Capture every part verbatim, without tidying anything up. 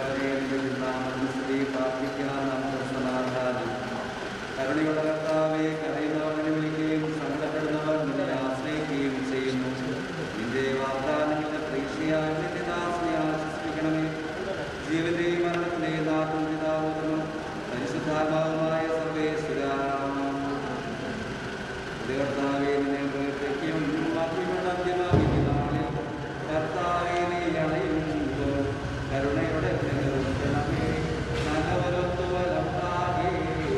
കരുണയുള്ള കർത്താവേ, കരയുന്നവനെ വിളിക്കുകയും സങ്കടപ്പെടുന്നവർ നിന്നെ ആശ്രയിക്കുകയും ചെയ്യുന്നു. നിന്റെ വാഗ്ദാനങ്ങളുടെ പ്രതീക്ഷയാൽ നിന്റെ ദാസനെ ആശ്വസിപ്പിക്കണമേ. ജീവന്റെയും മരണത്തിന്റെയും നാഥനും പിതാവുന്നു പരിശുദ്ധാത്മാവുമായ സർവേശ്വരാ, കർത്താവേ നിന്നെ പ്രവർത്തിക്കും മഹിമയുടെ അന്ത്യമാകിയ നാളിൽ കർത്താവേ നീ അണയുമ്പോൾ കരുണയുടെ നിലനിർത്തണമേ. നല്ലവരൊത്തു വലത്താകേ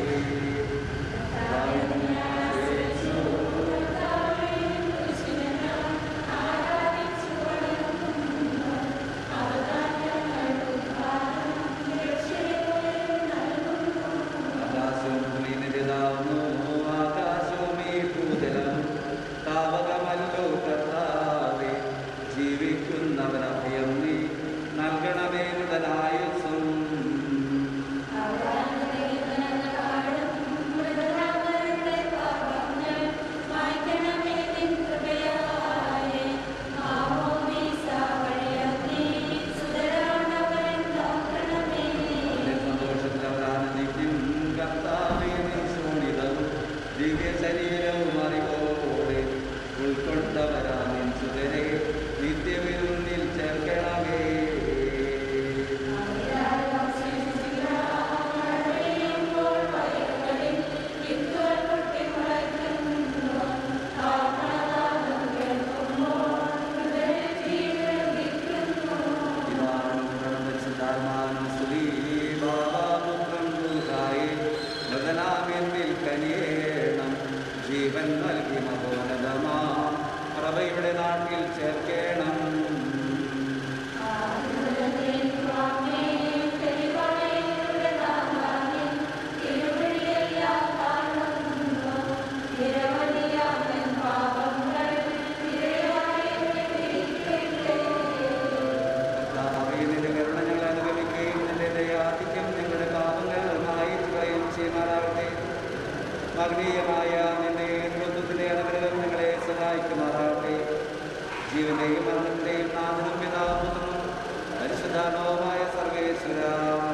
മഹനീയമായ നിന്റെ നേതൃത്വത്തിന്റെ അനുഗ്രഹം ഞങ്ങളെ സഹായിക്കുമാറാകട്ടെ. ജീവന്റെയും മരണത്തിന്റെയും നാഥനും പിതാവും പരിശുദ്ധാത്മാവുമായ സർവേശ്വരാ,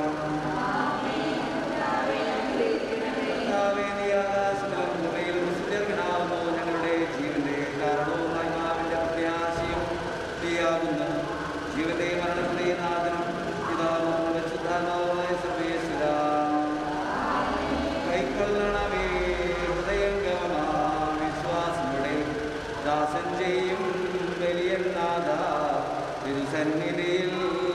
നീ ആകാശത്തിലും ഭൂമിയിലും സുദീർഘനാവുന്നു. ഞങ്ങളുടെ ജീവന്റെ കാരണവും ആത്മാവിന്റെ പ്രത്യാശയും നീയാകുന്നു. ജീവന്റെയും മരണത്തിന്റെയും നാഥനും പിതാവും പരിശുദ്ധാത്മാവുമായ സർവേശ്വരാ, കൈക്കൊള്ളണമേ വിശ്വാസങ്ങളുടെ ദാസൻ ചെയ്യും വലിയ നാഥ തിരുസന്നിധിയിൽ.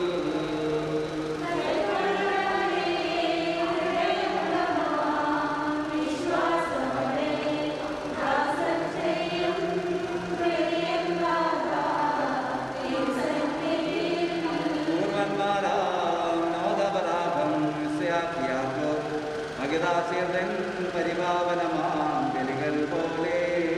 മഗദാസ്യതൻ പരിപാവനമാം ബലികൾ പോലെ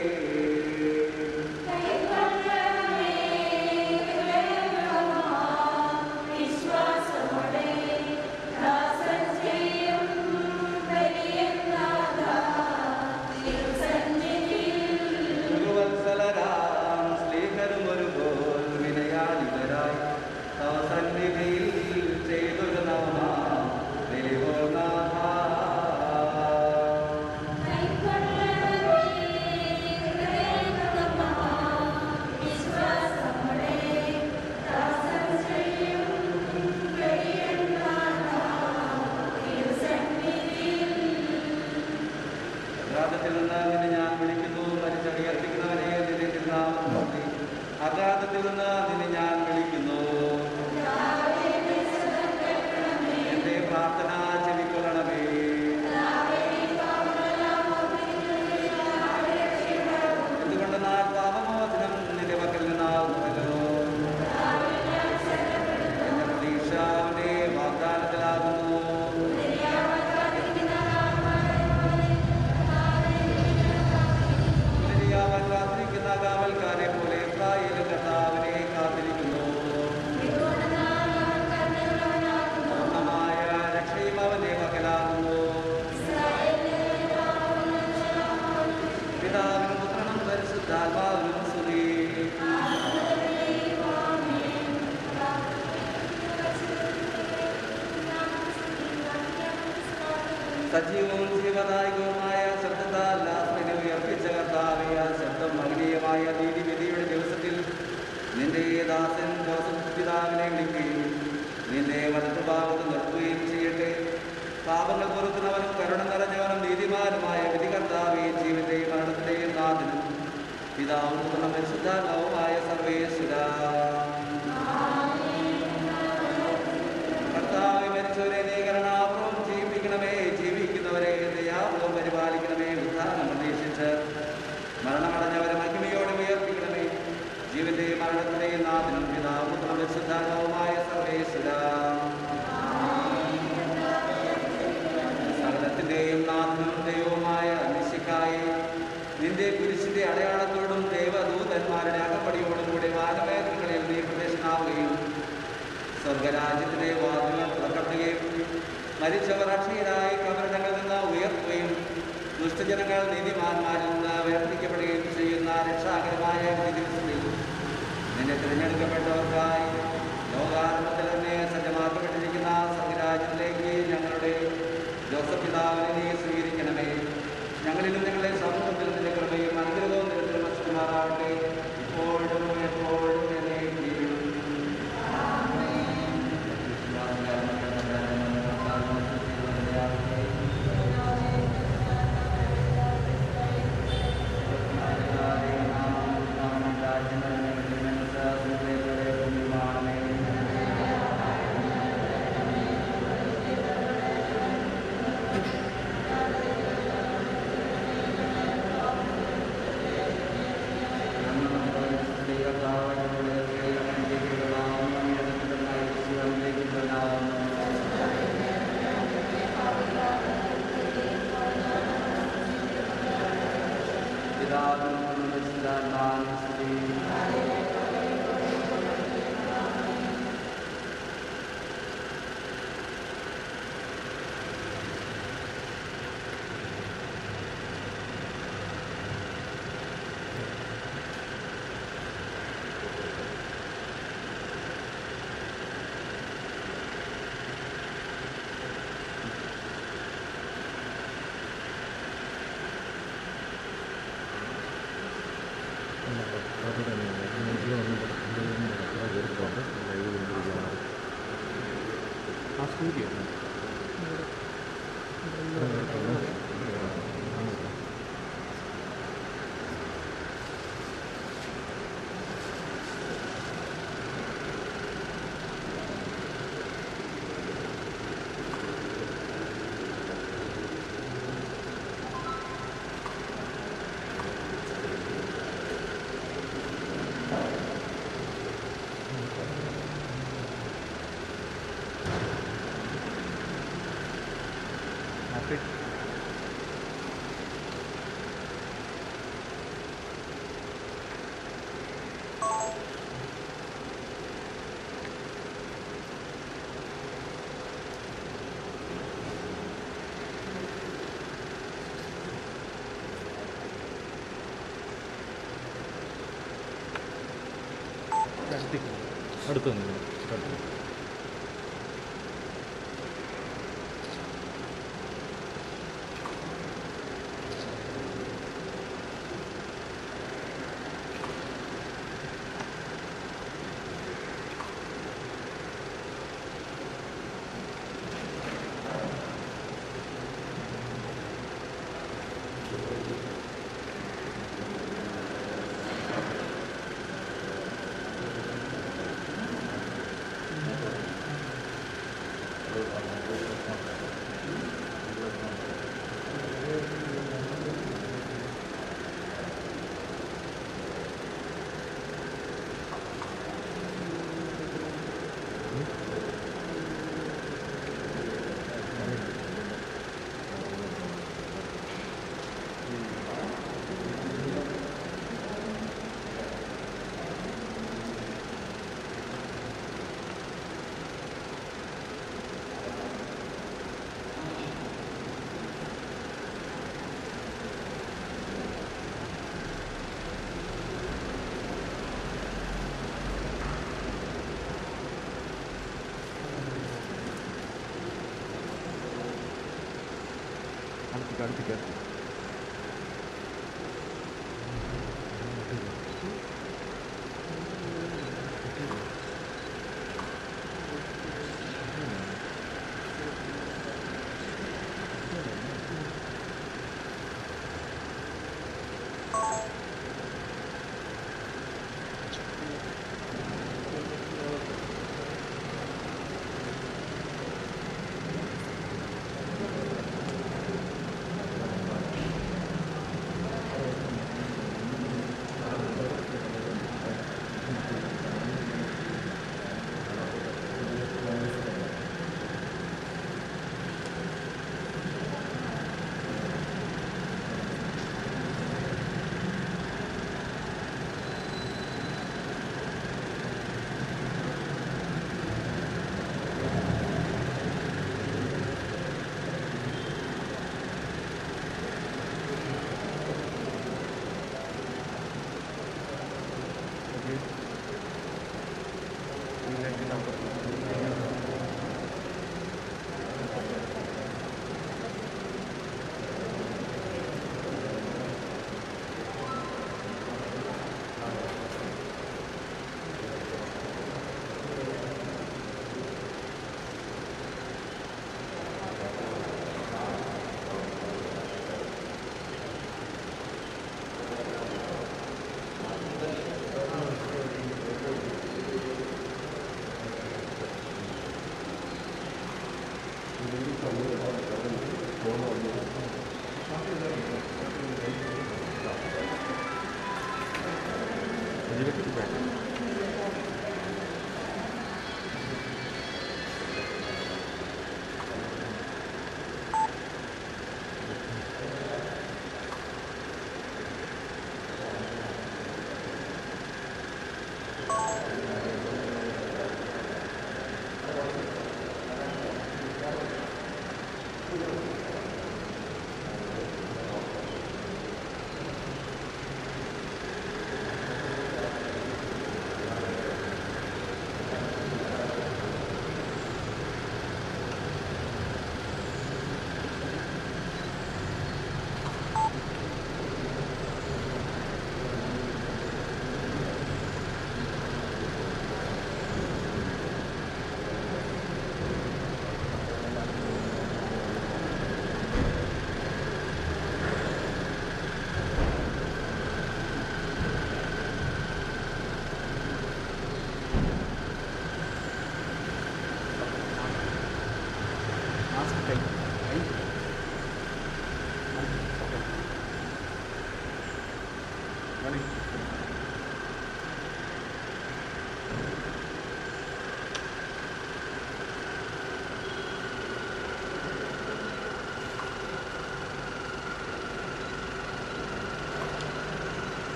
ഗുരുവത്സലരാം സ്ലീഹരും ഒരുപോൽ വിനയാലിതരായി തവ സന്നിധിയിൽ ചെയ്തൊരു നാമ അഗാധത്തിൽ നിന്ന് നിന്നെ ഞാൻ വിളിക്കുന്നു. മരിച്ചടിയർപ്പിക്കുന്നവനെ നിന്റെ തിരുനാമത്തിൽ അഗാധത്തിൽ നിന്ന് നിന്നെ ഞാൻ വിളിക്കുന്നു. എന്റെ പ്രാർത്ഥന ചെവിക്കൊള്ളണമേ. എന്തുകൊണ്ടെന്നാൽ പാപമോചനം നിന്റെ പക്കൽ നിന്നാകുന്നല്ലോ. എന്റെ പ്രതീക്ഷ അവന്റെ വാഗ്ദാനത്തിലാകുന്നു. കാത്തിരിക്കുന്ന കാവൽക്കാരെ പോലെ ഇസ്രായേൽ കർത്താവിനെ കാത്തിരിക്കുന്നു. പൂർണ്ണമായ രക്ഷ സജീവവും ജീവദായകവുമായ ശബ്ദത്താൽ ലാസ്മനെ ഉയർപ്പിച്ച കർത്താവേ, ആ ശബ്ദം മഹനീയമായ നീതിവിധിയുടെ ദിവസത്തിൽ നിന്റെ ദാസൻ ജോസഫ് പിതാവിനെ വിളിക്കുകയും നിന്റെ വലതുഭാഗത്ത് നിർത്തുകയും ചെയ്യട്ടെ. പാപങ്ങൾ പൊറുക്കുന്നവനും കരുണ നിറഞ്ഞവനും നീതിമാനുമായ വിധികർത്താവേ, ജീവന്റെയും മരണത്തിന്റെയും നാഥനും പിതാവും പുത്രനും പരിശുദ്ധാത്മാവുമായ സർവേശ്വരാ, കർത്താവേ, മരിച്ചവരെ നീ കരുണാപൂർവ്വം ജീവിപ്പിക്കണമേ, ജീവിക്കുന്നവരെ ദയാപൂർവ്വം പരിപാലിക്കണമേ. ഉദ്ധാനം പ്രതീക്ഷിച്ച് മരണമടഞ്ഞവരെ മഹിമയോടെ ഉയർപ്പിക്കണമേ. ജീവന്റെയും മരണത്തിന്റെയും നാഥനും പിതാവും പുത്രനും പരിശുദ്ധാത്മാവുമായ സർവേശ്വരാ, സകലത്തിന്റെയും നാഥനും ദൈവവുമായ നിശിക്കായി നിന്റെ കുരിശിന്റെ അടയാളത്തോടും ദേവദൂതന്മാരുടെ അകപ്പടിയോടും കൂടി വാനമേഖലകളിൽ നീ പ്രവേശനാവുകയും സ്വർഗരാജ്യത്തിലെ വാതിലുകൾ തുറക്കപ്പെടുകയും മരിച്ചവർ അക്ഷയരായി കബറിടങ്ങളിൽ നിന്ന് ഉയർത്തുകയും ദുഷ്ടജനങ്ങൾ നീതിമാന്മാരിൽ നിന്ന് വേർതിരിക്കപ്പെടുകയും ചെയ്യുന്ന രക്ഷാകരമായ ദിവസത്തിൽ നിന്നെ തിരഞ്ഞെടുക്കപ്പെട്ടവർക്കായി ലോകാരംഭത്തിൽ തന്നെ സജ്ജമാക്കപ്പെട്ടിരിക്കുന്ന സ്വർഗരാജ്യത്തിലേക്ക് ഞങ്ങളുടെ ജോസഫ് പിതാവിനെ നീ സ്വീകരിക്കണമേ. ഞങ്ങളിലും ഞങ്ങളുടെ സമൂഹത്തിൽ നിന്റെ കൃപയും അനുഗ്രഹവും നിരന്തരം വസിക്കുമാറാവട്ടെ, ഇപ്പോഴും എപ്പോഴും എന്നേക്കും. അടുത്ത് അടുത്തേക്ക് അടുത്തേക്ക് അടുത്തേക്ക്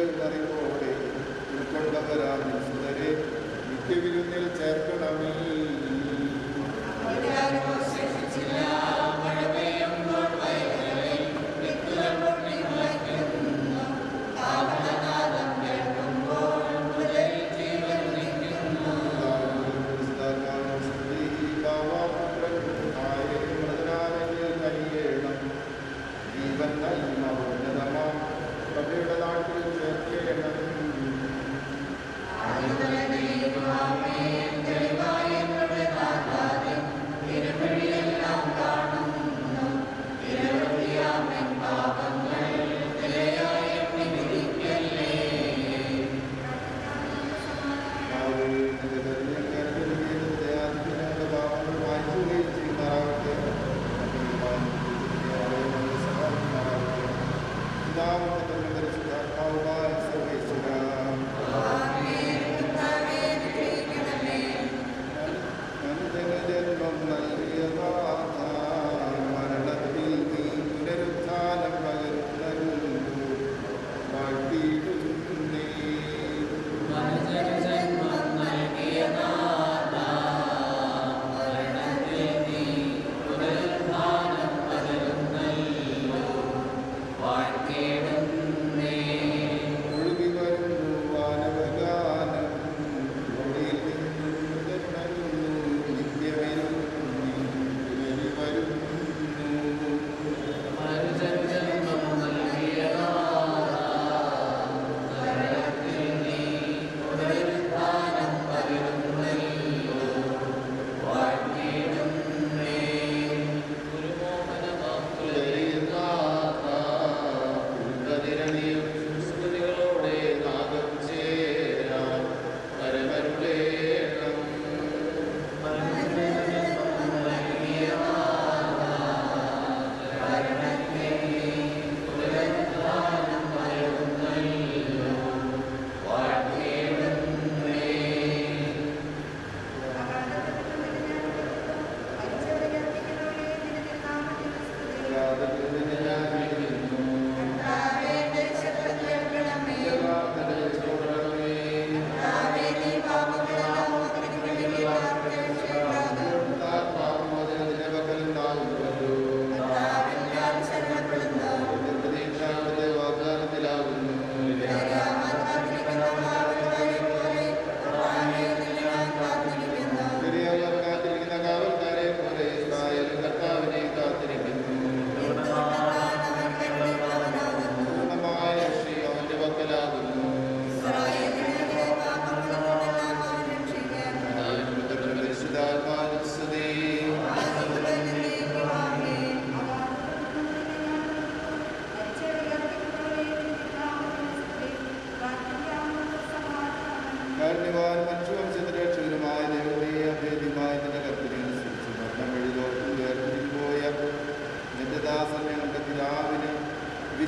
നിത്യവിരുന്നിൽ ചേർക്കണമേ.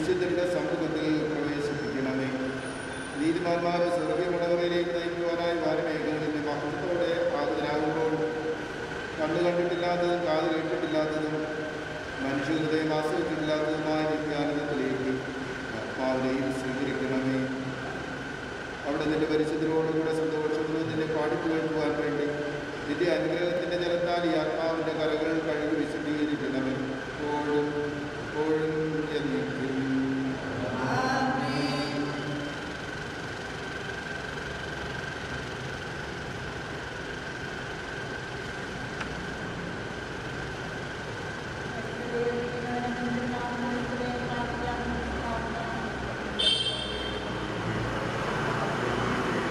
വിശുദ്ധരുടെ സമൂഹത്തിൽ പ്രവേശിപ്പിക്കണമേ. നീതിമാന്മാരെ സ്വർഗീയമടവറയിലേക്ക് നയിക്കുവാനായി വാരമേഘങ്ങളിൻ്റെ മഹത്വത്തോടെ ആഗതരാകുമ്പോൾ കണ്ണു കണ്ടിട്ടില്ലാത്തതും കാത് കേട്ടിട്ടില്ലാത്തതും മനുഷ്യഹൃദയം ആസ്വദിച്ചിട്ടില്ലാത്തതുമായ നിത്യാനന്ദത്തിലേക്ക് ആത്മാവിനെയും സ്വീകരിക്കണമേ. അവിടെ നിന്റെ പരിശുദ്ധരോടുകൂടെ സന്തോഷത്തോടെ നിന്നെ പാടിപ്പുകഴ്ത്തുവാൻ വേണ്ടി നിന്റെ അനുഗ്രഹത്തിന്റെ ജലത്താൽ ഈ ആത്മാവിന്റെ കലകൾ കഴുകി വിശദീകരിക്കണമേ. എപ്പോഴും എപ്പോഴും എന്നേക്കും.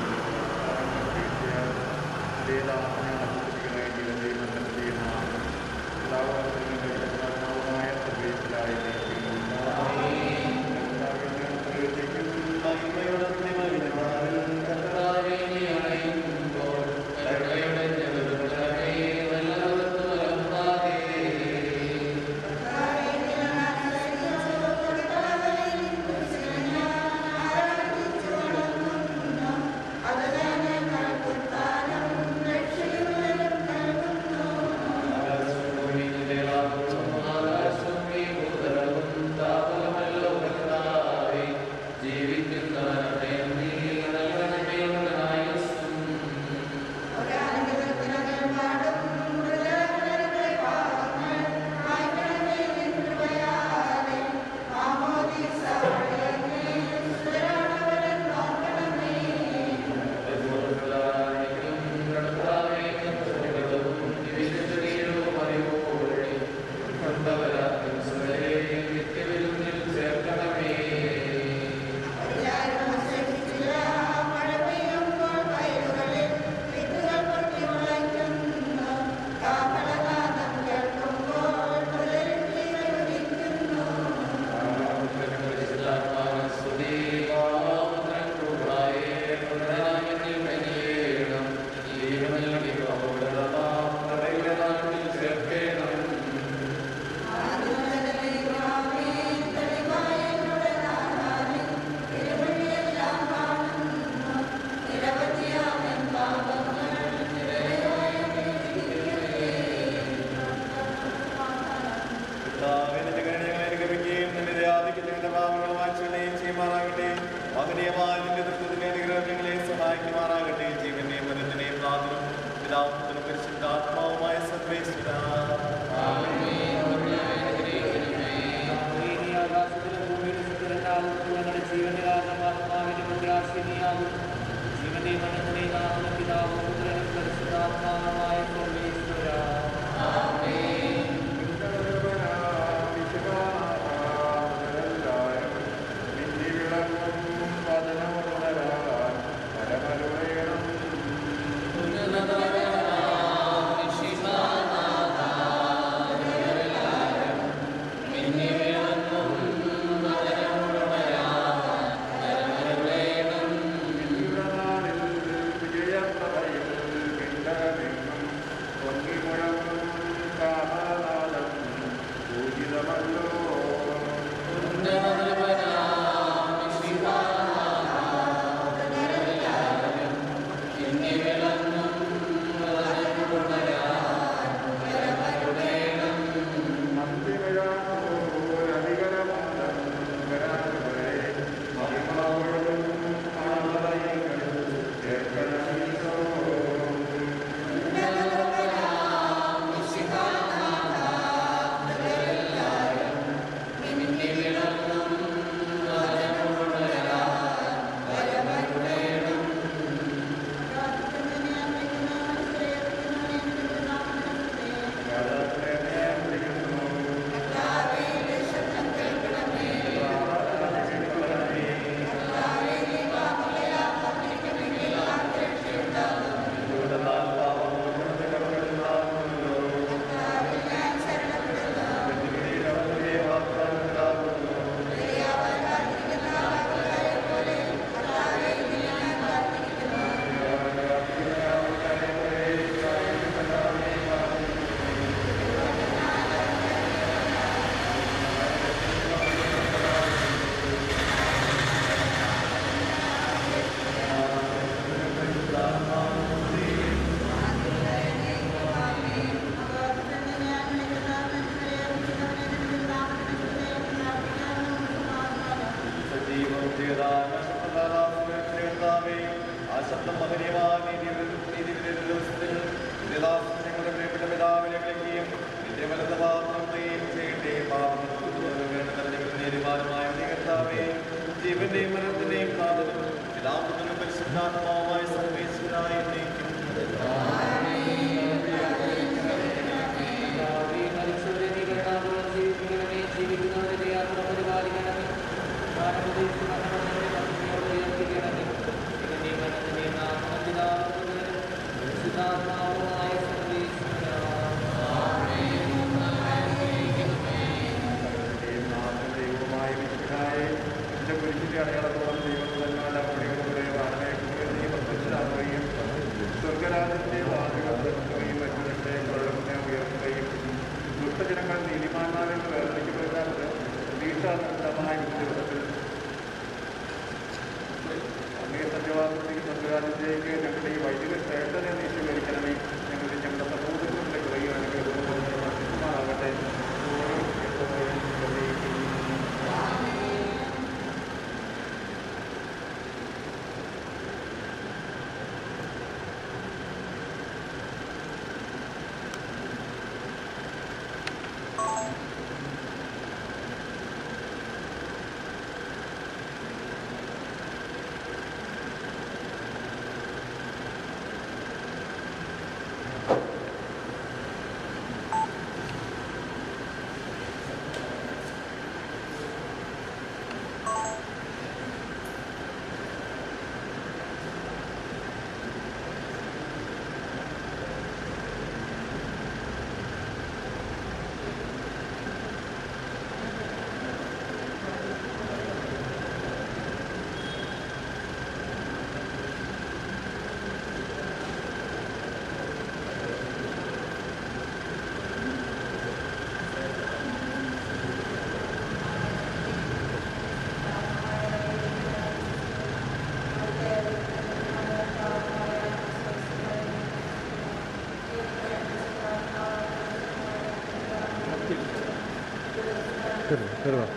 വേദാസന ജീവന്റെയും മരണത്തിന്റെയും നാഥനും പിതാവിനും പരിശുദ്ധാത്മാവുമായ സർവേശ്വരായ എന്നേക്കും ജീവിക്കുന്നവരുടെ യാത്ര പരിപാലിക്കണമേ ദൈവമായ വിശുദ്ധായ എന്റെ കുരിശിന്റെ അടയാളത്തോളം ദൈവങ്ങളെല്ലാം പണികളുടെ വാഹനയെ നീ പ്രത്യക്ഷരാകുകയും സ്വർഗരാജ്യത്തെ വാതികൾ തുറക്കുകയും മറ്റുള്ളവരുടെ പ്രകടനത്തെ ഉയർത്തുകയും ദുഷ്ടജനങ്ങൾ നീതിമാന്മാരിൽ നിന്ന് വേർതിരിക്കപ്പെടാതെ വീട്ടാനന്തമായ ദിവസത്തിൽ അങ്ങേ സത്യവാദത്തിൽ സ്വർഗരാജ്യത്തേക്ക് ഞങ്ങളുടെ ഈ വൈദിക ശ്രേഷ്ഠനെ നീശീകരിക്കണമേ. ഞങ്ങളുടെ ഞങ്ങളുടെ സമൂഹത്തിലുള്ള കുറയുകയാണെങ്കിൽ ആകട്ടെ Perdón.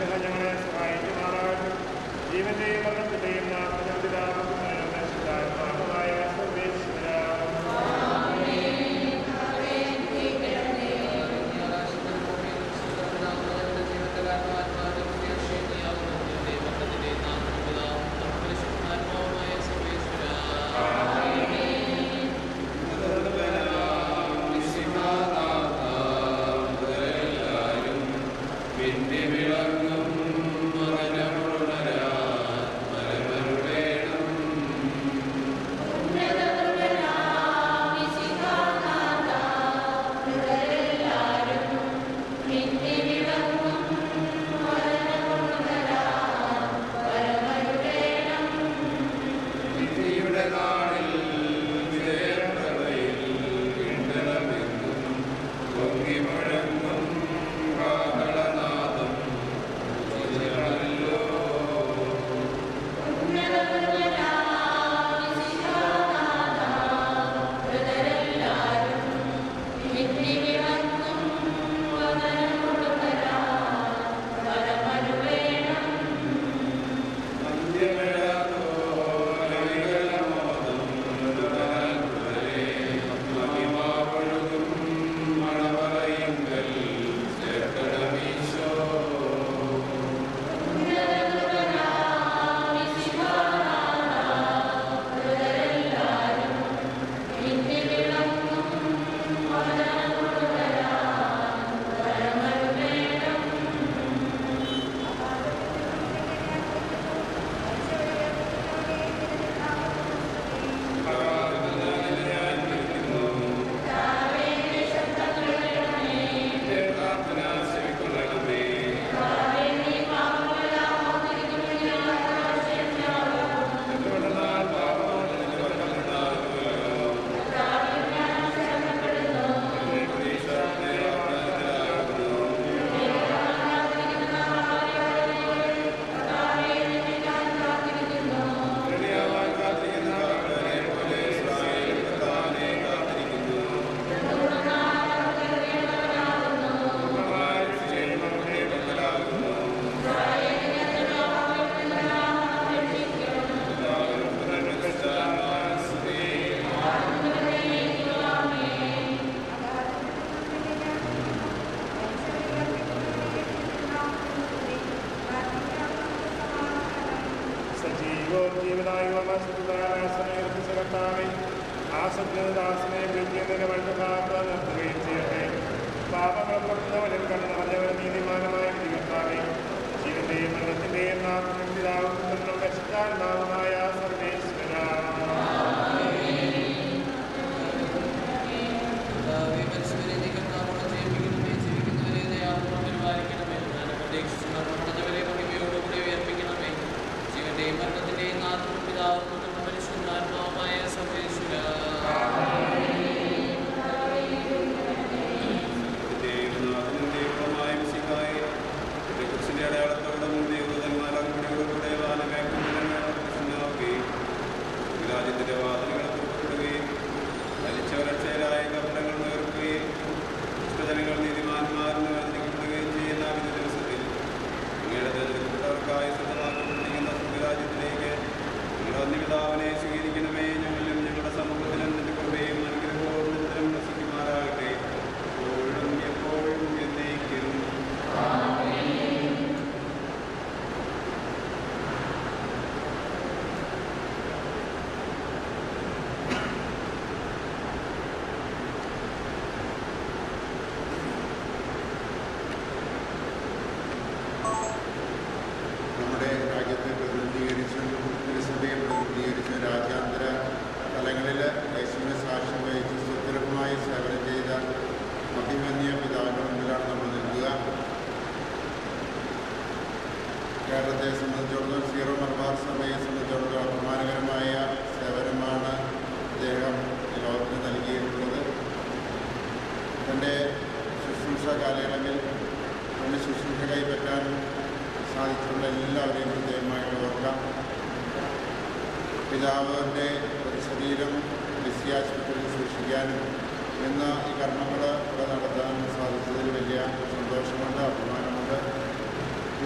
ഞങ്ങളെ സഹായിക്കുമാറാകും. ജീവന്റെയും മരണത്തിന്റെയും നാമമായ സർവേശ്വര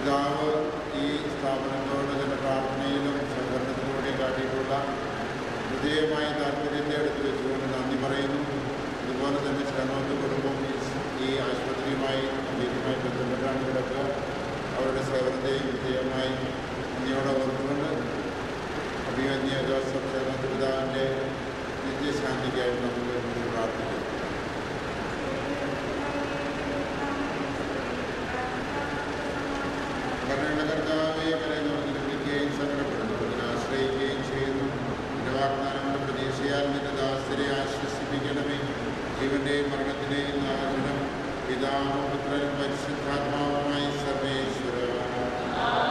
പിതാവ് ഈ സ്ഥാപനത്തോട് തന്റെ പ്രാർത്ഥനയിലും സഹകരണത്തിലൂടെയും കാട്ടിയിട്ടുള്ള ഹൃദയമായ താല്പര്യത്തെ എടുത്തു വെച്ചുകൊണ്ട് നന്ദി പറയുന്നു. അതുപോലെ തന്നെ ശ്രമത്തെ കുടുംബം ഈ ആശുപത്രിയുമായി അധികമായി ബന്ധപ്പെട്ടാണ് കിടക്കുക. അവരുടെ സേവനത്തെയും വിജയമായി നന്ദിയോടെ ഓർത്തുകൊണ്ട് അഭിമന്യ ജോസഫ് ശ്രമത്ത് പിതാവിൻ്റെ നിത്യശാന്തിക്കായി നമുക്ക് പ്രാർത്ഥിക്കുന്നു. കരുണയുടെ കർത്താവെ, കരയുന്നവർക്ക് ലഭിക്കുകയും സങ്കടപ്പെടുന്നവർക്ക് ആശ്രയിക്കുകയും ചെയ്യുന്നു. നിന്റെ വാഗ്ദാനങ്ങളുടെ പ്രതീക്ഷയാൽ നിന്റെ ദാസരെ ആശ്വസിപ്പിക്കണമേ. ജീവന്റെയും മരണത്തിന്റെയും നാഥനും പിതാവും പുത്രനും പരിശുദ്ധാത്മാവുമായി സർവേശ്വര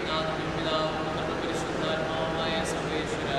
നാഥനും പിതാവും പുത്രനും പരിശുദ്ധാത്മാവുമായ സർവേശ്വരാ.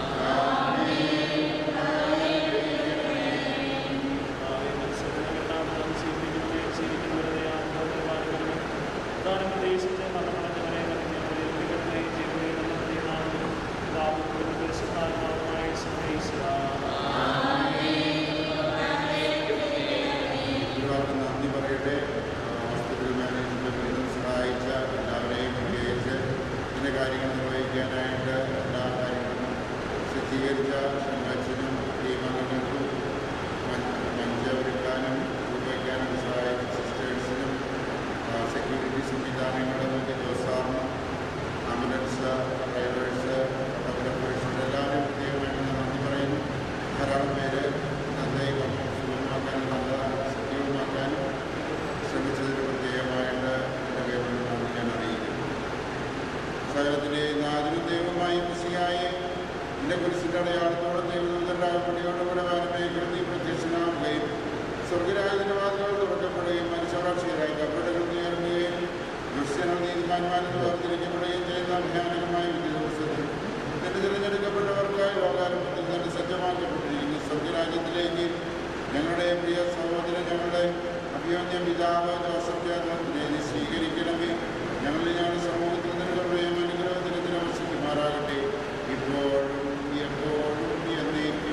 നന്ദി പറയട്ടെ. ഹോസ്പിറ്റൽ മാനേജ്മെന്റിനും സഹായിച്ച എല്ലാവരെയും പ്രത്യേകിച്ച് ഇതിൻ്റെ കാര്യങ്ങൾ നിർവഹിക്കാനായിട്ട് എല്ലാ കാര്യങ്ങളും സജ്ജീകരിച്ച ഷംഗച്ചനും ടീമംഗങ്ങൾക്കും മഞ്ച് ഒരുക്കാനും ഉപയോഗിക്കാനും സഹായിച്ച സിസ്റ്റേഴ്സിനും സെക്യൂരിറ്റി സംവിധാനങ്ങളും ജോസാറിനും ആംബുലൻസ് ഡ്രൈവേഴ്സ് ഫോട്ടോഗ്രാഫേഴ്സ് എല്ലാവരും പ്രത്യേകമായിട്ട് നന്ദി പറയുന്നു. ധാരാളം പേര് നന്നായി സുഖമാക്കാനും നല്ല സജീവമാക്കാനും ശ്രമിച്ചതിന് പ്രത്യേകമായിട്ട് എൻ്റെ പേരിൽ നന്ദി ഞാൻ അറിയിക്കുന്നു. സകലത്തിൻ്റെ നാഥനും ദൈവമായി മിശിഹായെ എൻ്റെ കുരിശിൻ്റെ അടയാളത്തോടെ ദൈവദൂതരാകപ്പെടിയോടുകൂടെ വാനമേഖലയിൽ പ്രത്യക്ഷനാവുകയും സ്വർഗരാജ്യത്തിൻ്റെ വാതിലുകൾ തുറക്കപ്പെടുകയും മനുഷ്യരാക്ഷിയരായി കപ്പടകളുയർന്നുകയും ദുഷ്യങ്ങൾ നീതിമാന്മാരിൽ വേർതിരിക്കപ്പെടുകയും ചെയ്യുന്ന ഭയാനകമായ വിധി ദിവസത്തിൽ നിന്റെ തിരഞ്ഞെടുക്കപ്പെട്ടവർക്കായി ലോകാരംഭത്തിൽ തന്നെ സജ്ജമാക്കപ്പെട്ടിരിക്കുന്ന സ്വർഗരാജ്യത്തിലേക്ക് ഞങ്ങളുടെ പ്രിയ സഹോദരൻ ഞങ്ങളുടെ അഭിയോന്യ പിതാവ് ജോസഫ് ജാഗ്രതയെ സ്വീകരിക്കണമേ. ഞങ്ങളിൽ ഞങ്ങളുടെ സമൂഹത്തിൽ നിന്നുള്ളവരെയും അനുഗ്രഹത്തിന് തിരവശിക്കുമാറാകട്ടെ ഇപ്പോഴും എപ്പോഴും എന്നേക്കും.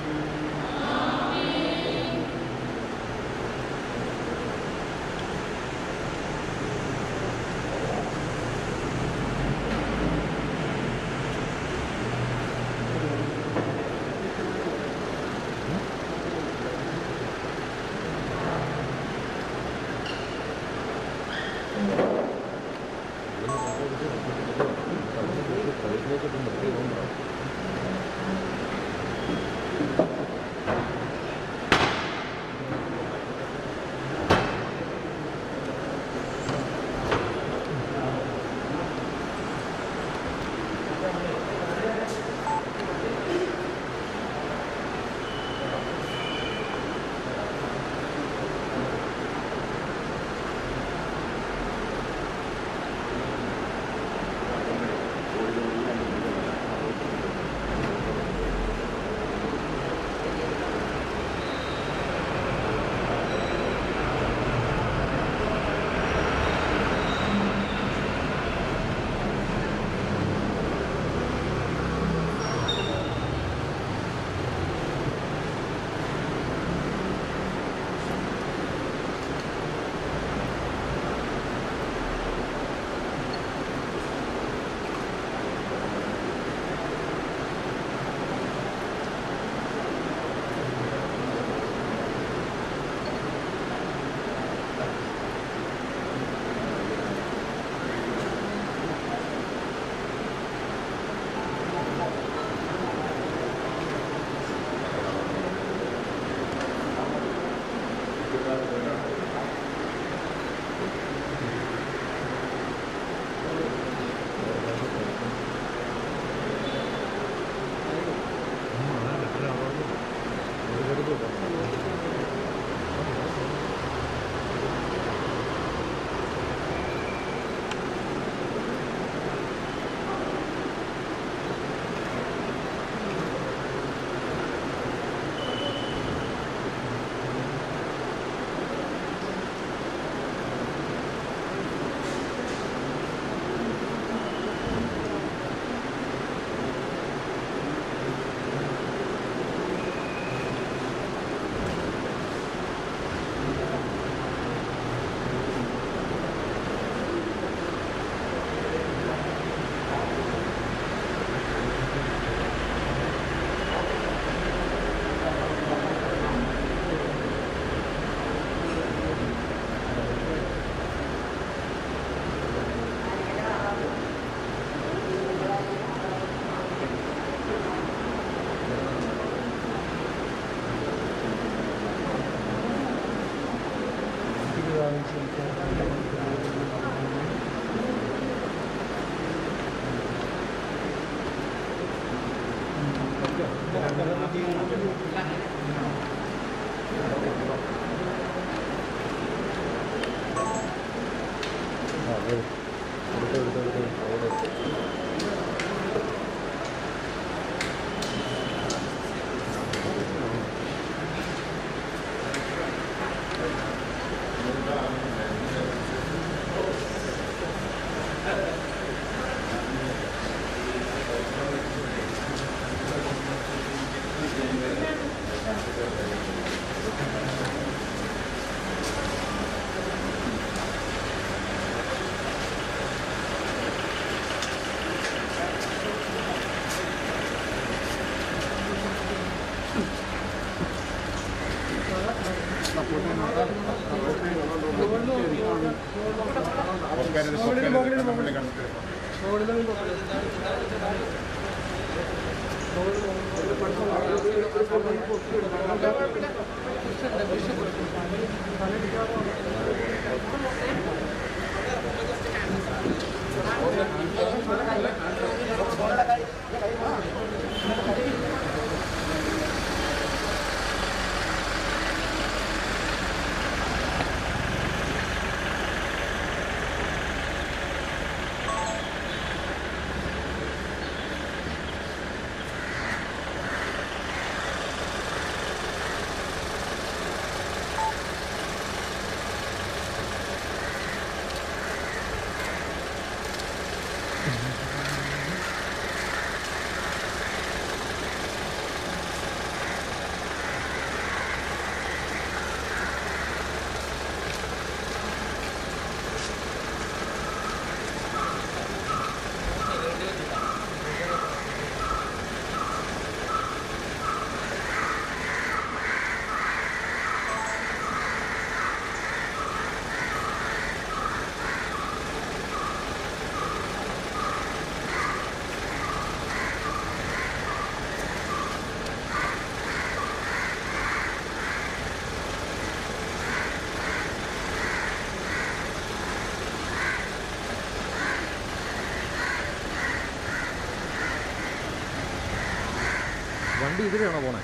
വണ്ടി ഇതിലാണോ പോണേ?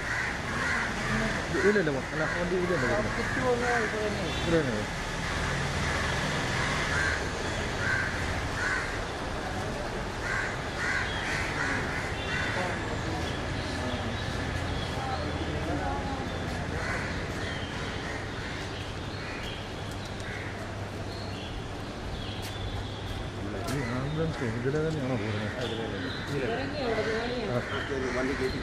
ഇതിലല്ലേ പോ അല്ല വണ്ടി ഇതിലല്ലേ പോകുന്നത്? ഇതിൽ തന്നെ. ഈ ആംബുലൻസ് ഇതിലെ തന്നെയാണോ പോകുന്നത്? വണ്ടി കയറ്റി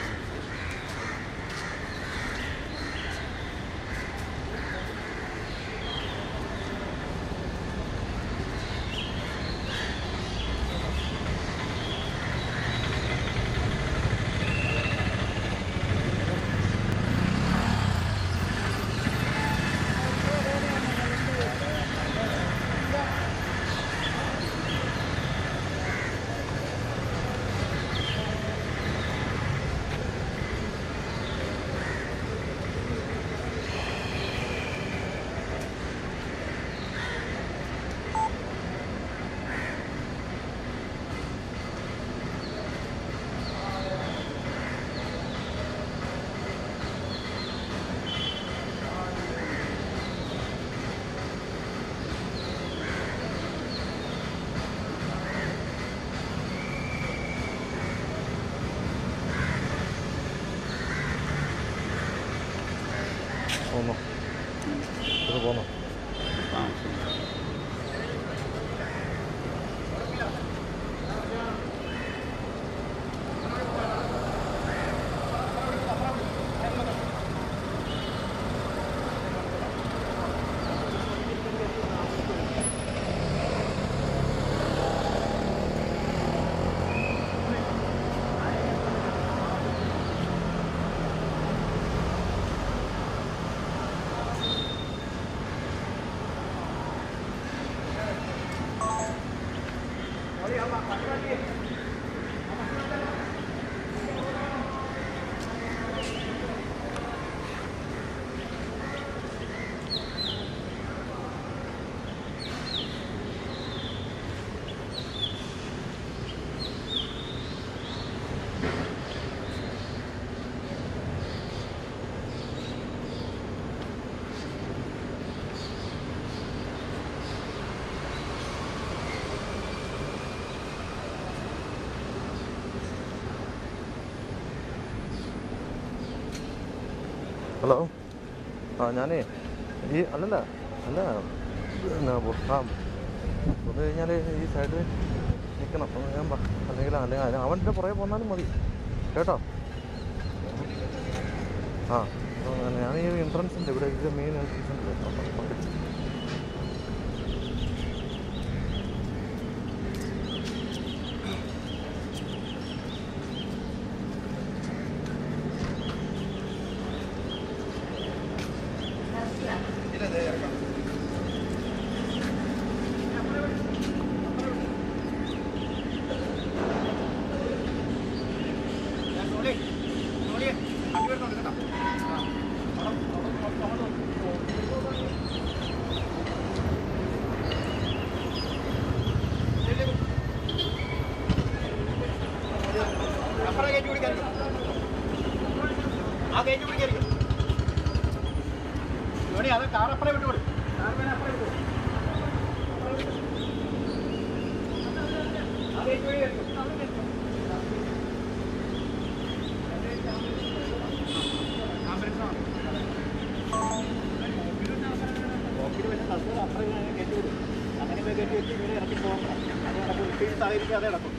പോന്നോ? ഇത് പോന്നോ? ഹലോ, ആ ഞാനേ ഈ അല്ലല്ല അല്ല എന്നാ ആ വന്നു കഴിഞ്ഞാൽ ഈ സൈഡിൽ നിൽക്കണം ഞാൻ അല്ലെങ്കിൽ അല്ലെങ്കിൽ അവൻ്റെ പുറകെ പോന്നാലും മതി കേട്ടോ. ആ ഞാൻ ഈ എൻട്രൻസിൻ്റെ ഇവിടെ ഇത് മെയിൻ എൻട്രൻസ് ഉണ്ടല്ലോ പങ്കെടുത്തു. അത് കാറപ്പറ വിട്ടുകൊടു അങ്ങനെ കയറ്റി വെച്ച് ഇങ്ങനെ ഇറക്കി പോകണം. അത് നടക്കും. ഇപ്പോഴും സാഹചര്യം അതേ നടക്കും.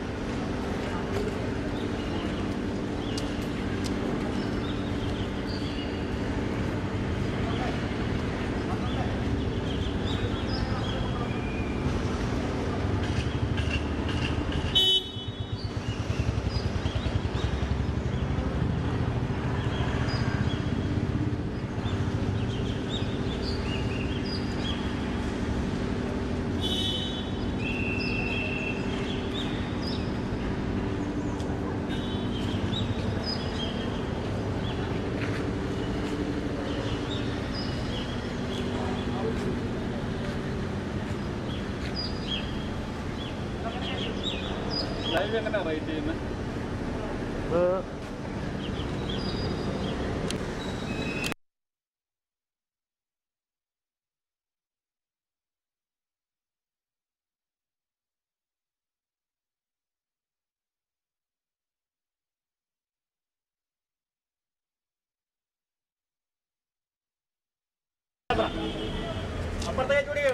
ലൈവ് എങ്ങനെയാണ് റേറ്റ് ചെയ്യുന്നത്? അപ്പുറത്തേക്ക് കൂടി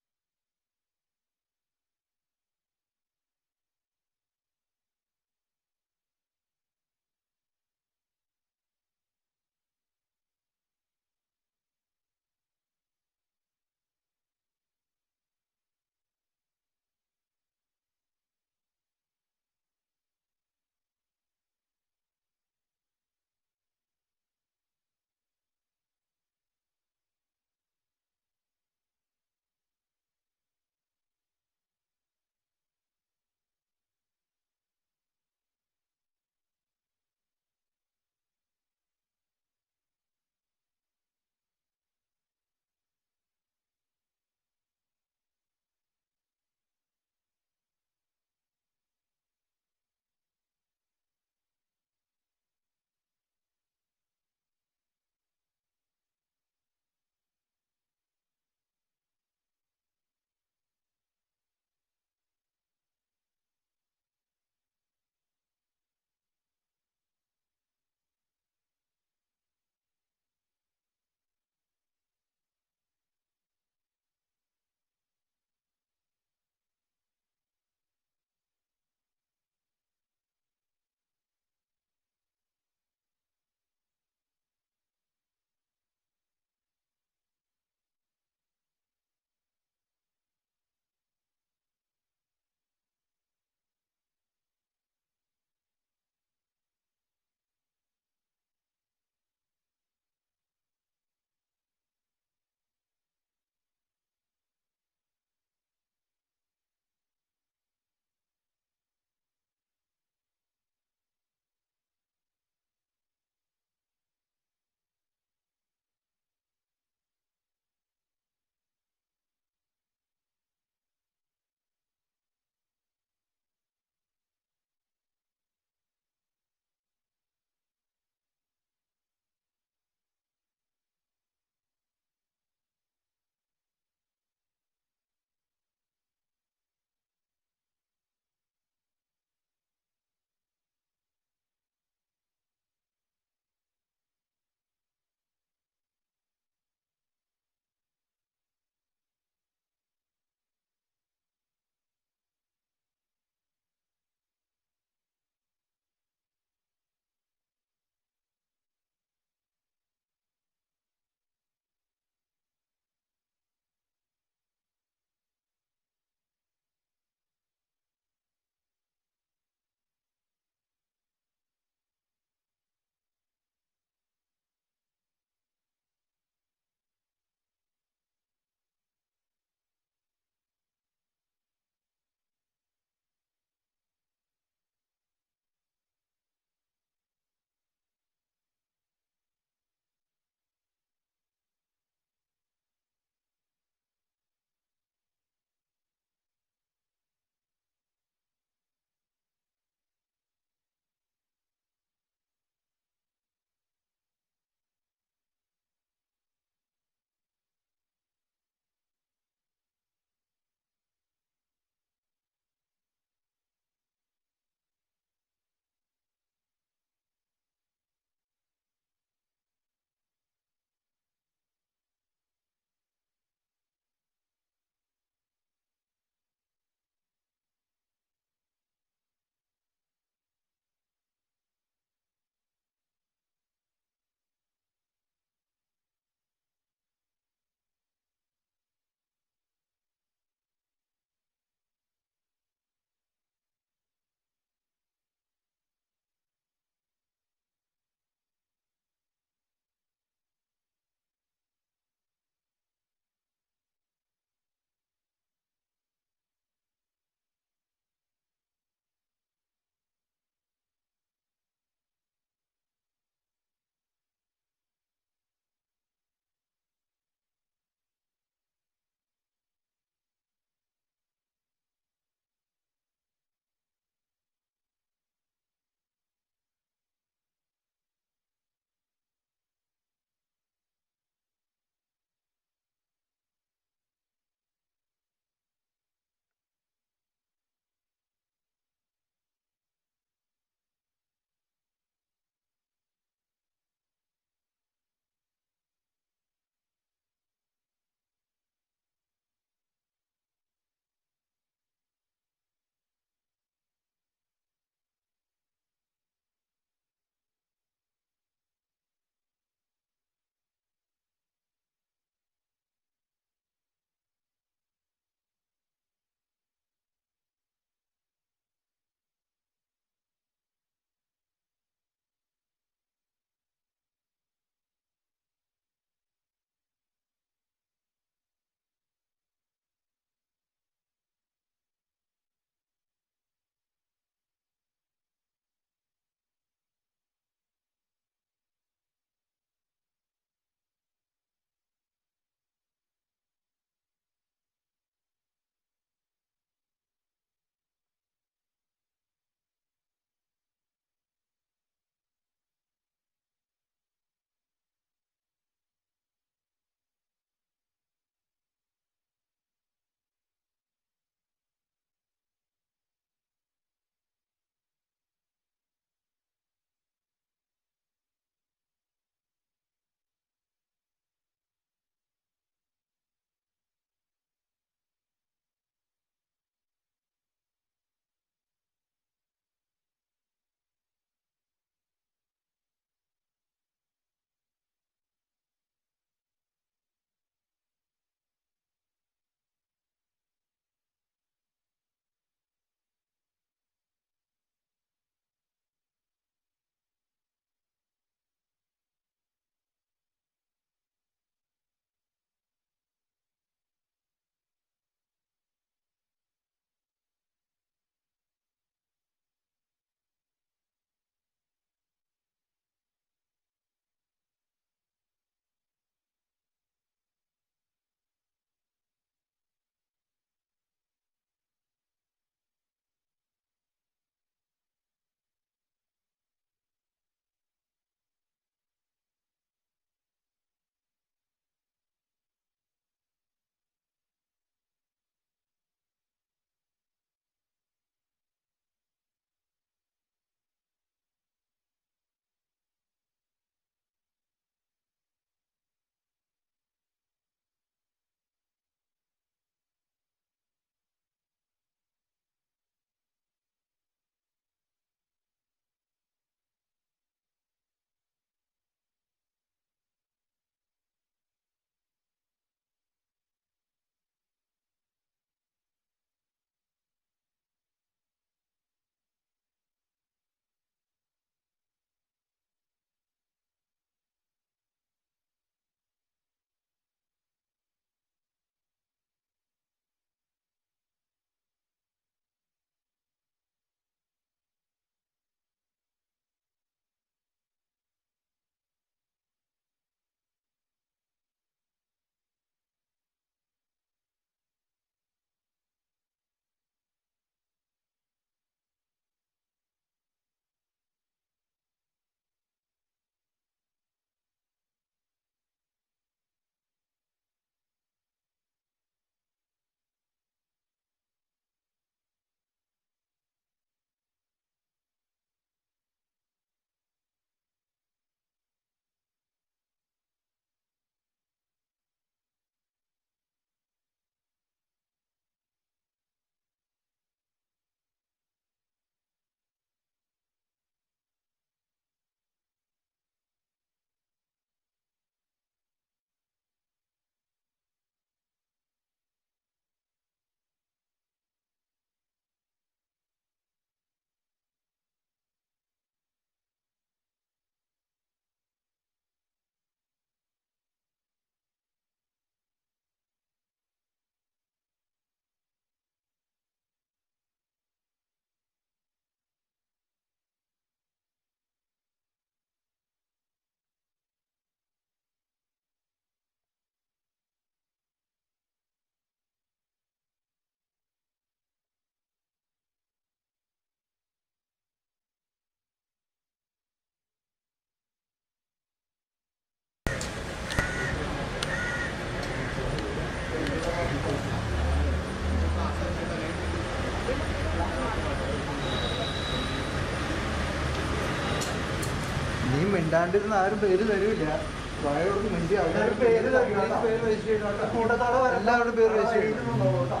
നീ മിണ്ടാണ്ടിരുന്ന ആരും പേര് തരൂല്ല. എല്ലാവരും പേര് രജിസ്റ്റർ ചെയ്യണം. എല്ലാവരുടെ പേര് രജിസ്റ്റർ ചെയ്യണം.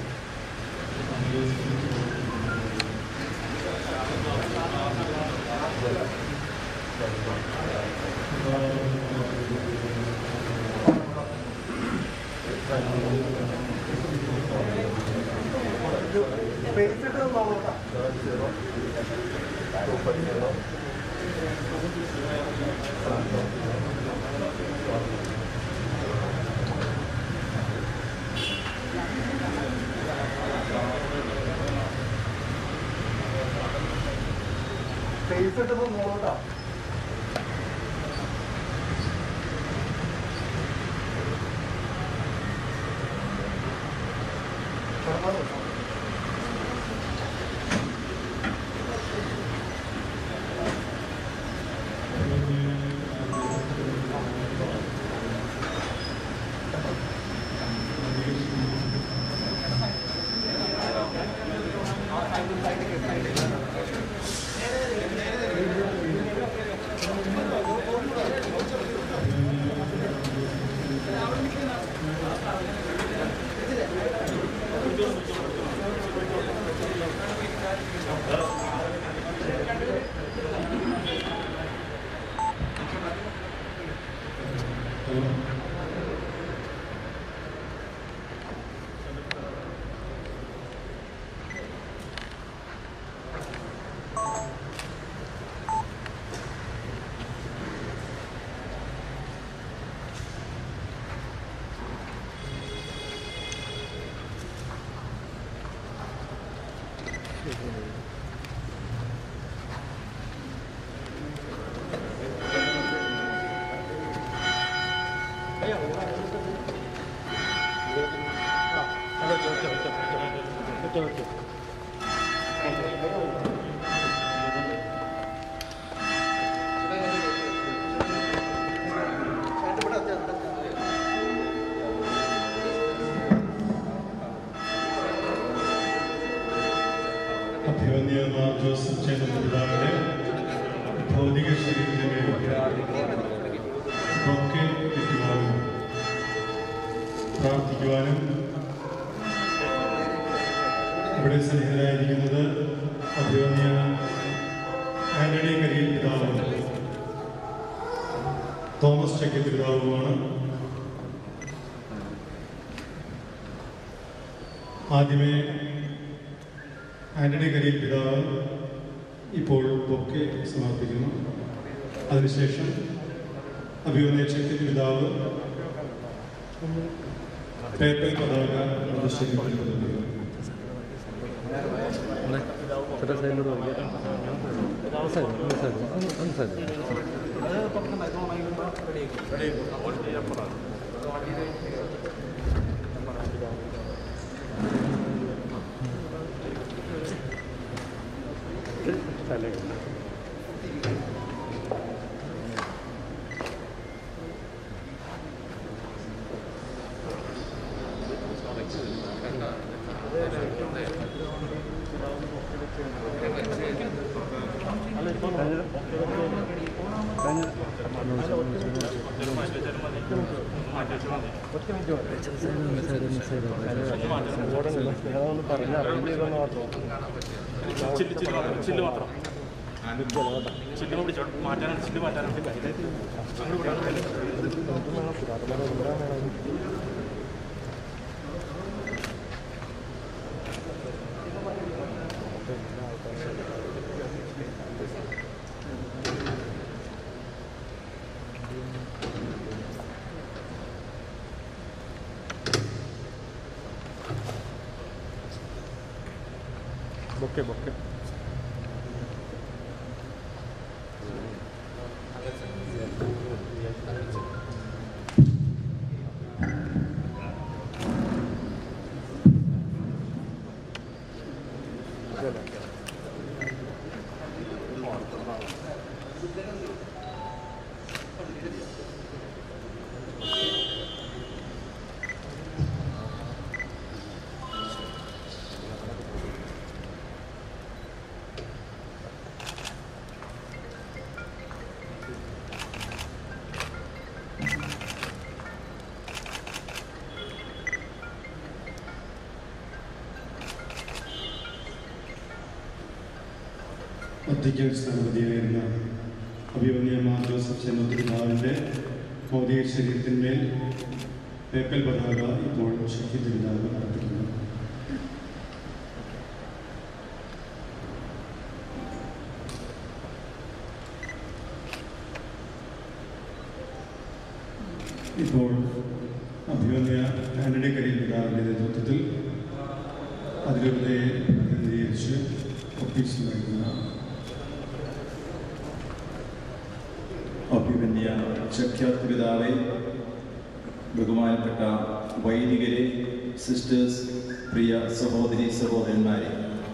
ഫേസ് ഇട്ടപ്പോൾ നോട്ടാ. അഭിവന്യമാർ ജോസഫ് ചേതപിതാവിന്റെ ഭൗതിക ശരീരത്തിലെ ബൊക്കെ വയ്ക്കുവാനും പ്രാർത്ഥിക്കുവാനും ഇവിടെ സന്നിഹിതരായിരിക്കുന്നത് അഭിവന്യ ആന്റണി കരിയിൽ പിതാവും തോമസ് ചക്കത്ത് പിതാവുമാണ്. ആദ്യമേ ആന്റണി കരിയിൽ പിതാവ് ഇപ്പോൾ ബൊക്കെ സമർപ്പിക്കുന്നു. അതിനുശേഷം അഭിവന്യ ചക്കത്ത് പിതാവ് പേപ്പർ പതാക പ്രദർശിപ്പിക്കുന്നു. ചില്ല് മാത്രം ചില്ല് പിടിച്ചോ മാറ്റാനാണ് ചില്ല് മാറ്റാനാണ് ബൊക്കെ ബൊക്കെ വത്തിക്കാൻ സ്ഥാനപതിയായിരുന്ന അഭിമന്യ മാർ ജോസഫ് ചെന്നത്തിരിനാളിൻ്റെ ഭൗതിക ശരീരത്തിന്മേൽ പേപ്പൽ പതാക ഇപ്പോൾ ശക്തി തിരുനാൾ നടത്തുന്നു. ഇപ്പോൾ അഭിമന്യ ആന്റണി കരിയിൽ പിതാവിൻ്റെ നേതൃത്വത്തിൽ അതിരൂപതയെ പ്രതിനിധീകരിച്ച് ഓഫീസിൽ നൽകുന്ന അഭിമന്യ ചക്യാത്ത് പിതാവെ, ബഹുമാനപ്പെട്ട വൈദികരെ, സിസ്റ്റേഴ്സ്, പ്രിയ സഹോദരി സഹോദരന്മാരെ,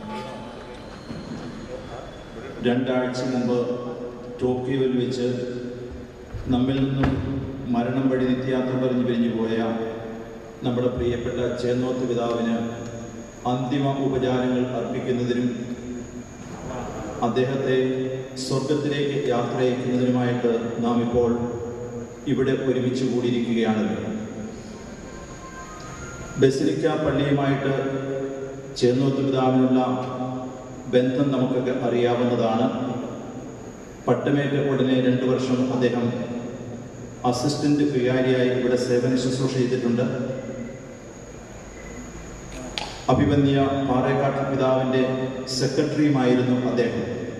രണ്ടാഴ്ച മുമ്പ് ടോക്കിയോയിൽ വെച്ച് നമ്മിൽ നിന്നും മരണം വഴി നിത്യാത്ര പറഞ്ഞു പിരിഞ്ഞു പോയ നമ്മുടെ പ്രിയപ്പെട്ട ചേന്നോത്ത് പിതാവിന് അന്തിമ ഉപചാരങ്ങൾ അർപ്പിക്കുന്നതിനും അദ്ദേഹത്തെ സ്വർഗത്തിലേക്ക് യാത്രയക്കുന്നതിനുമായിട്ട് നാം ഇപ്പോൾ ഇവിടെ ഒരുമിച്ച് കൂടിയിരിക്കുകയാണല്ലോ. ബസിലിക്ക പള്ളിയുമായിട്ട് ചേന്നോത്ത് പിതാവിനുള്ള ബന്ധം നമുക്കൊക്കെ അറിയാവുന്നതാണ്. പട്ടമേറ്റ ഉടനെ രണ്ടു വർഷം അദ്ദേഹം അസിസ്റ്റന്റ് വികാരിയായി ഇവിടെ സേവന ശുശ്രൂഷ ചെയ്തിട്ടുണ്ട്. അഭിമന്യ പാറേക്കാട്ട് പിതാവിൻ്റെ സെക്രട്ടറിയുമായിരുന്നു അദ്ദേഹം.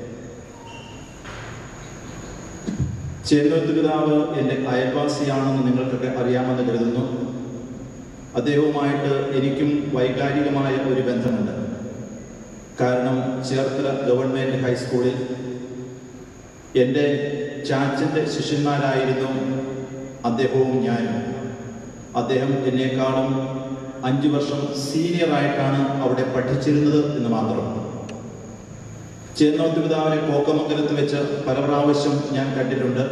ചേന്നോത്ത് പിതാവ് എൻ്റെ അയൽവാസിയാണെന്ന് നിങ്ങൾക്കൊക്കെ അറിയാമെന്ന് കരുതുന്നു. അദ്ദേഹവുമായിട്ട് എനിക്കും വൈകാരികമായ ഒരു ബന്ധമുണ്ട്. കാരണം ചേർത്തല ഗവൺമെൻറ് ഹൈസ്കൂളിൽ എൻ്റെ ചാച്ചൻ്റെ ശിഷ്യന്മാരായിരുന്നു അദ്ദേഹവും ഞാനും. അദ്ദേഹം എന്നേക്കാളും അഞ്ചു വർഷം സീനിയറായിട്ടാണ് അവിടെ പഠിച്ചിരുന്നത് എന്ന് മാത്രം. ചേന്നോത്ത് പിതാവിനെ കോക്കമംഗലത്ത് വെച്ച് പല പ്രാവശ്യം ഞാൻ കണ്ടിട്ടുണ്ട്.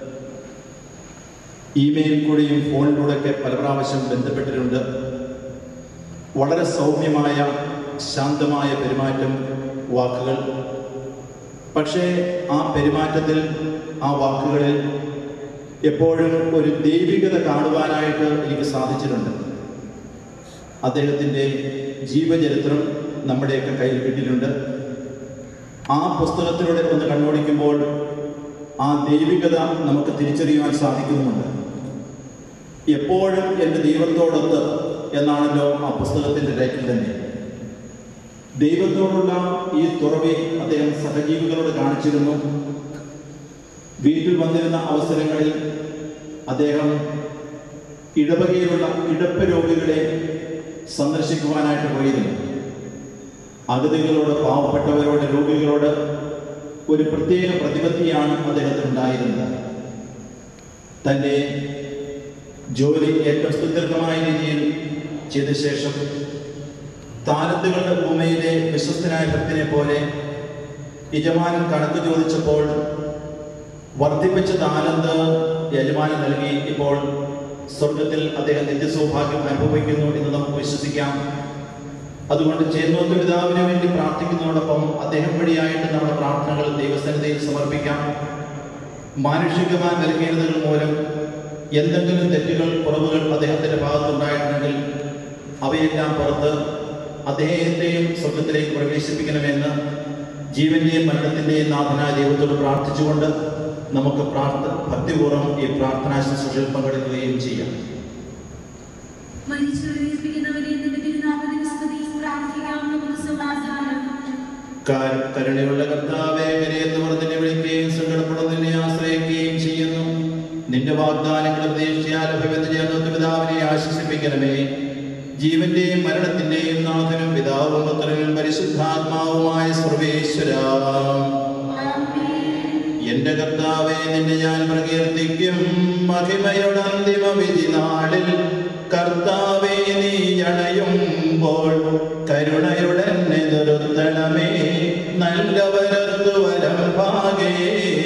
ഇമെയിൽ കൂടെയും ഫോണിലൂടെയൊക്കെ പല പ്രാവശ്യം ബന്ധപ്പെട്ടിട്ടുണ്ട്. വളരെ സൗമ്യമായ ശാന്തമായ പെരുമാറ്റം, വാക്കുകൾ. പക്ഷേ ആ പെരുമാറ്റത്തിൽ, ആ വാക്കുകളിൽ എപ്പോഴും ഒരു ദൈവികത കാണുവാനായിട്ട് എനിക്ക് സാധിച്ചിട്ടുണ്ട്. അദ്ദേഹത്തിൻ്റെ ജീവചരിത്രം നമ്മുടെയൊക്കെ കയ്യിൽ കിട്ടിയിട്ടുണ്ട്. ആ പുസ്തകത്തിലൂടെ ഒന്ന് കണ്ണോടിക്കുമ്പോൾ ആ ദൈവികത നമുക്ക് തിരിച്ചറിയുവാൻ സാധിക്കുന്നുമുണ്ട്. എപ്പോഴും എൻ്റെ ദൈവത്തോടൊത്ത് എന്നാണല്ലോ ആ പുസ്തകത്തിൻ്റെ ടൈറ്റിൽ തന്നെ. ദൈവത്തോടുള്ള ഈ തുറവി അദ്ദേഹം സഹജീവികളോട് കാണിച്ചിരുന്നു. വീട്ടിൽ വന്നിരുന്ന അവസരങ്ങളിൽ അദ്ദേഹം ഇടവകയിലുള്ള കിടപ്പ് രോഗികളെ സന്ദർശിക്കുവാനായിട്ട് പോയിരുന്നു. അഗതികളോട്, പാവപ്പെട്ടവരോട്, രോഗികളോട് ഒരു പ്രത്യേക പ്രതിബദ്ധതയാണ് അദ്ദേഹത്തിന് ഉണ്ടായിരുന്നത്. തൻ്റെ ജോലി ഏറ്റവും സുദീർഘമായ രീതിയിൽ ചെയ്ത ശേഷം താലന്തുകളുടെ ഭൂമിയിലെ വിശ്വസ്തനായ ഭക്തനെ പോലെ യജമാനൻ കണക്ക് ചോദിച്ചപ്പോൾ വർദ്ധിപ്പിച്ച താലന്ത് യജമാനൻ നൽകി. ഇപ്പോൾ സ്വർഗത്തിൽ അദ്ദേഹം നിത്യസൗഭാഗ്യം അനുഭവിക്കുന്നു എന്ന് നമുക്ക് വിശ്വസിക്കാം. അതുകൊണ്ട് ചേന്നോത്ത് പിതാവിന് വേണ്ടി പ്രാർത്ഥിക്കുന്നതോടൊപ്പം അദ്ദേഹം വഴിയായിട്ട് നമ്മുടെ പ്രാർത്ഥനകൾ ദൈവസന്നിധിയിൽ സമർപ്പിക്കാം. മാനുഷികമായ ബലഹീനതകൾ മൂലം എന്തെങ്കിലും തെറ്റുകൾ, കുറവുകൾ അദ്ദേഹത്തിന്റെ ഭാഗത്തുണ്ടായിട്ടുണ്ടെങ്കിൽ അവയെല്ലാം പുറത്ത് അദ്ദേഹത്തെയും സ്വർഗത്തിലേക്ക് പ്രവേശിപ്പിക്കണമെന്ന് ജീവന്റെയും മരണത്തിന്റെയും നാഥനായ ദൈവത്തോട് പ്രാർത്ഥിച്ചുകൊണ്ട് നമുക്ക് പ്രാർത്ഥ ഭക്തിപൂർവ്വം ഈ പ്രാർത്ഥനാ ശുശ്രൂഷയിൽ പങ്കെടുക്കുകയും ചെയ്യാം. കരുണയുള്ള കർത്താവേ, കരയെന്നവർ നിന്നെ വിളിക്കുകയും സങ്കടപ്പെടുന്നതിനെ ആശ്രയിക്കുകയും ചെയ്യുന്നു. നിന്റെ വാഗ്ദാനങ്ങൾ പ്രതീക്ഷിച്ചാൽ ചേർന്ന പിതാവിനെ ആശ്വസിപ്പിക്കണമേ. ജീവന്റെയും മരണത്തിന്റെയും നാഥനും പിതാവും പുത്രനും പരിശുദ്ധാത്മാവുമായ സർവേശ്വരാ, എന്റെ കർത്താവേ, നിന്നെ ഞാൻ പ്രകീർത്തിക്കും. മഹിമയുടെ അന്തിമ വിധി നാളിൽ കർത്താവേ, നീ അണയുമ്പോൾ കരുണയുടെ നിർത്തണമേ. നല്ലവരത്തു വരം ഭാഗേ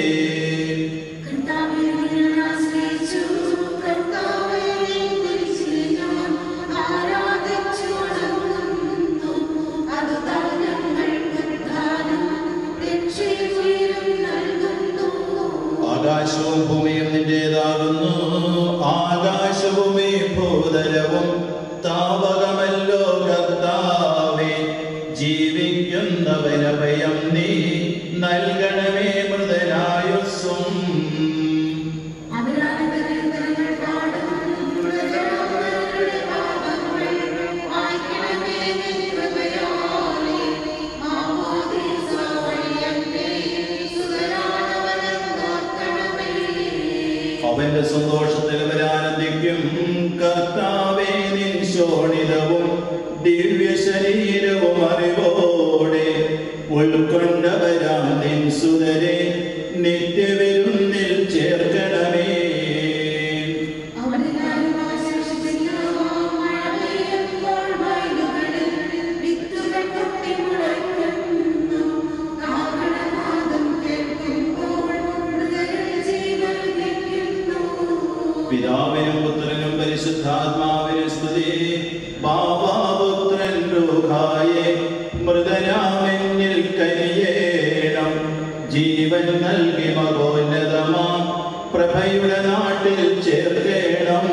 ആകാശവും ഭൂമിയും നിന്റേതാകുന്നു. ആകാശഭൂമി ഭൂതലവും താവകമല്ലോ കർത്താവേ. ജീവിക്കുന്നവനഭയം നീ നൽകണം. അവന്റെ സന്തോഷത്തിൽ അവരാനന്ദിക്കും. കർത്താവേ നിൻ ശോണിതവും ദിവ്യ ശരീരവും അറിവോടെ ഉൾക്കൊണ്ടവരാം നിൻ സുതരെ നിത്യവിരുന്നിൽ ചേർക്കണമേ. പിതാവിനും പുത്രനും പരിശുദ്ധാത്മാവിനും സ്തുതി. ബാബാപുത്രൻ രൂഹായെ മൃതനാമെന്നിൽ കനിയേണം. ജീവൻ നൽകി മഹോന്നതമാ പ്രഭയുടെ നാട്ടിൽ ചേർക്കേണം.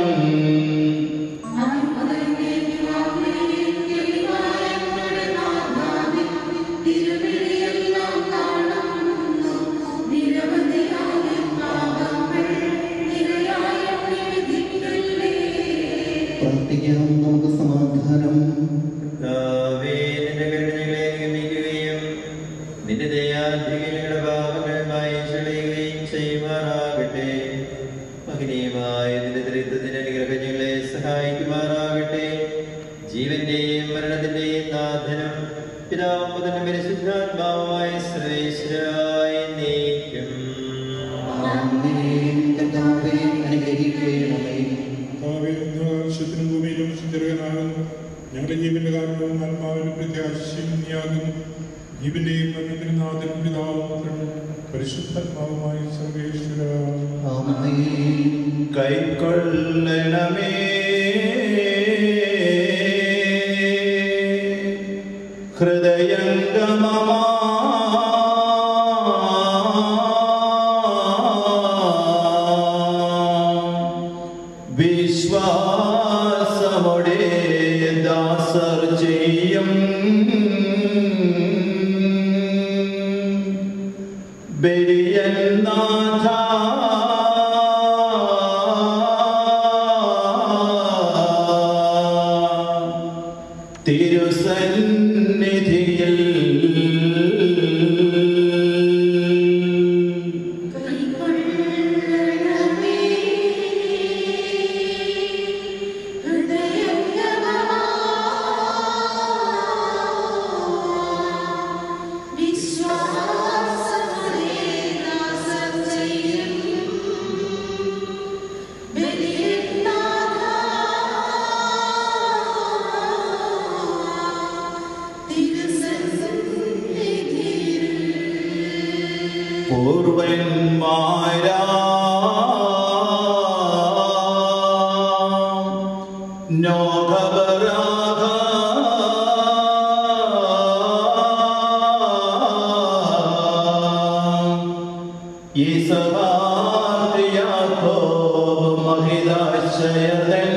പ്രാർത്ഥിക്കാം, നമുക്ക് സമാധാനം. നിന്റെ ദയാധികളുടെ ഭാവങ്ങളുമായി ചെളിയുകയും ചെയ്യുമാറാകട്ടെ. മഹനീയമായ നിന്റെ ദരിദ്രത്തിന്റെ അനുഗ്രഹങ്ങളെ സഹായിക്കുമാറാകട്ടെ. ജീവന്റെയും മരണത്തിന്റെയും നാഥനും പിതാവും പുത്രനും പരിശുദ്ധാത്മാവുമായ സർവേശ്വരായി നീക്കും. ആവശ്യത്തിനും ഭൂമിയിലും സുന്ദരനാകുന്നു. ഞങ്ങളുടെ ജീവന്റെ കാരണവും ആത്മാവിനും പ്രത്യാശയാകുന്നു. ജീവന്റെയും മരണത്തിനും നാഥനും പിതാവും പുത്രനും പരിശുദ്ധാത്മാവുമായ സർവേശ്വര കൈക്കൊള്ളണമേ. ഹൃദയംഗമമാ വിശ്വാസമോടെ ദാസർ ചെയ്യും ബലിയന്നാഥ തിരുസന്നിധിയിൽ പൂർവന്മാരാ നോഖബറാഹ ഇസഹാക്ക് യാക്കോബ് മഹിതാശയതൻ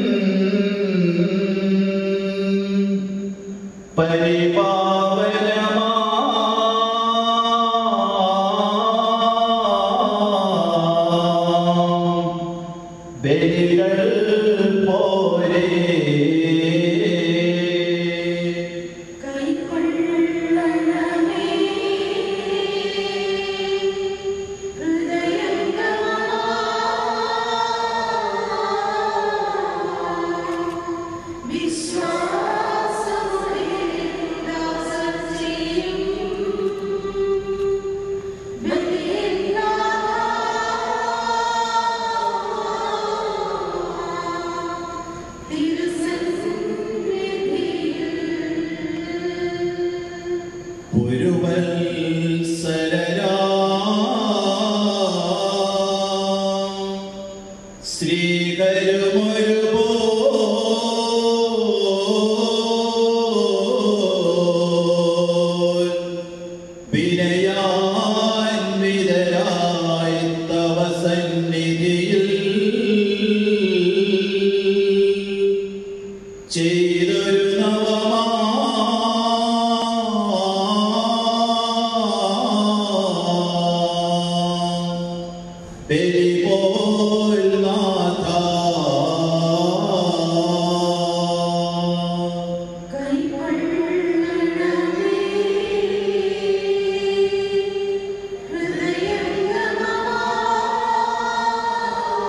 പരിപാവനമാ ബലികൾ പോരെ. ഒരു വത്സരരാ ശ്രീകരുമൊരു വിനയാൻവിതരായി തവ സന്നിധിയിൽ ചെയ്തൊരു നവമാ ബലിപോൽ നാഥ ഹൃദയംഗമമാ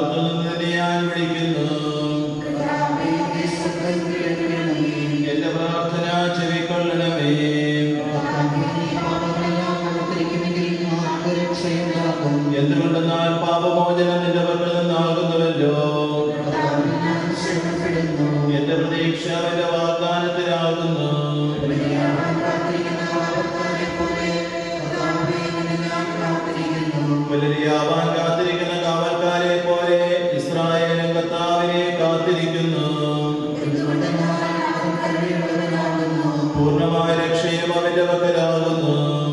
പിതാവിൽ നിന്ന് ഞാൻ വിളിക്കുന്നു. എന്റെ പ്രാർത്ഥന ചെവിക്കൊള്ളണമേ. എന്തുകൊണ്ടെന്നാൽ പാപമോചനം നിന്റെ പക്കൽ നിന്നാകുന്നുവല്ലോ. എന്റെ പ്രതീക്ഷ എന്റെ വാഗ്ദാനത്തിലാകുന്നു. പുലരിയാവാൻ കാത്തിരിക്കുന്ന കാവൽക്കാരെ പോലെ ഇസ്രായേലും കർത്താവിനെ കാത്തിരിക്കുന്നു. പൂർണ്ണമായ രക്ഷയും അവന്റെ പക്കലാകുന്നു.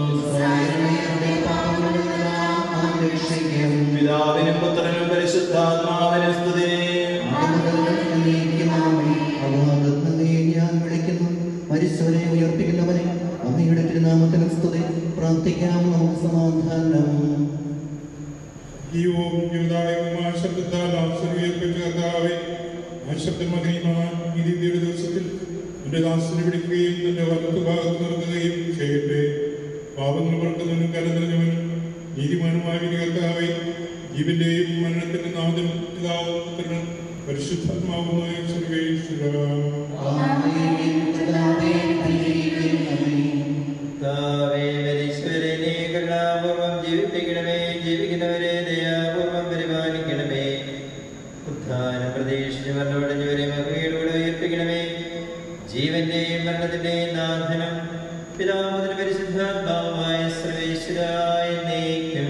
പിതാവിനും പുത്രനും പരിശുദ്ധാത്മാവിനും സ്തുതി. ഞാൻ വിളിക്കുന്നു മരിച്ചവരെ ഉയർപ്പിക്കുന്നവനെ അങ്ങയുടെ തിരുനാമത്തിന് സ്തുതി. പ്രാർത്ഥിക്കാം നമുക്ക് സമാധാനം. ദിവസത്തിൽ എന്റെ ദാസനെ വിളിക്കുകയും എന്റെ വലത്തുഭാഗത്ത് നിർത്തുകയും ചെയ്യട്ടെ. പാപങ്ങൾ പുറക്കുന്നവനും കലനിറഞ്ഞവനും നീതിമാനുമായ കർത്താവേ, ജീവന്റെയും മരണത്തിന്റെ നാഥനും പിതാവും പുത്രനും പരിശുദ്ധാത്മാവുമായ സർവേശ്വരാ. ജീവിപ്പിക്കണമേ, ജീവിക്കുന്നവരെ ദയാപൂർവം പരിപാലിക്കണമേ. ഉദ്ധാനം പ്രതീക്ഷിച്ച് മരണമടഞ്ഞവരെ മഹിമയോടുകൂടെ ഉയർപ്പിക്കണമേ. ജീവന്റെയും മരണത്തിന്റെയും നാഥനും പിതാവിനും പരിശുദ്ധാത്മാവുമായ സർവേശ്വരായ എന്നേക്കും.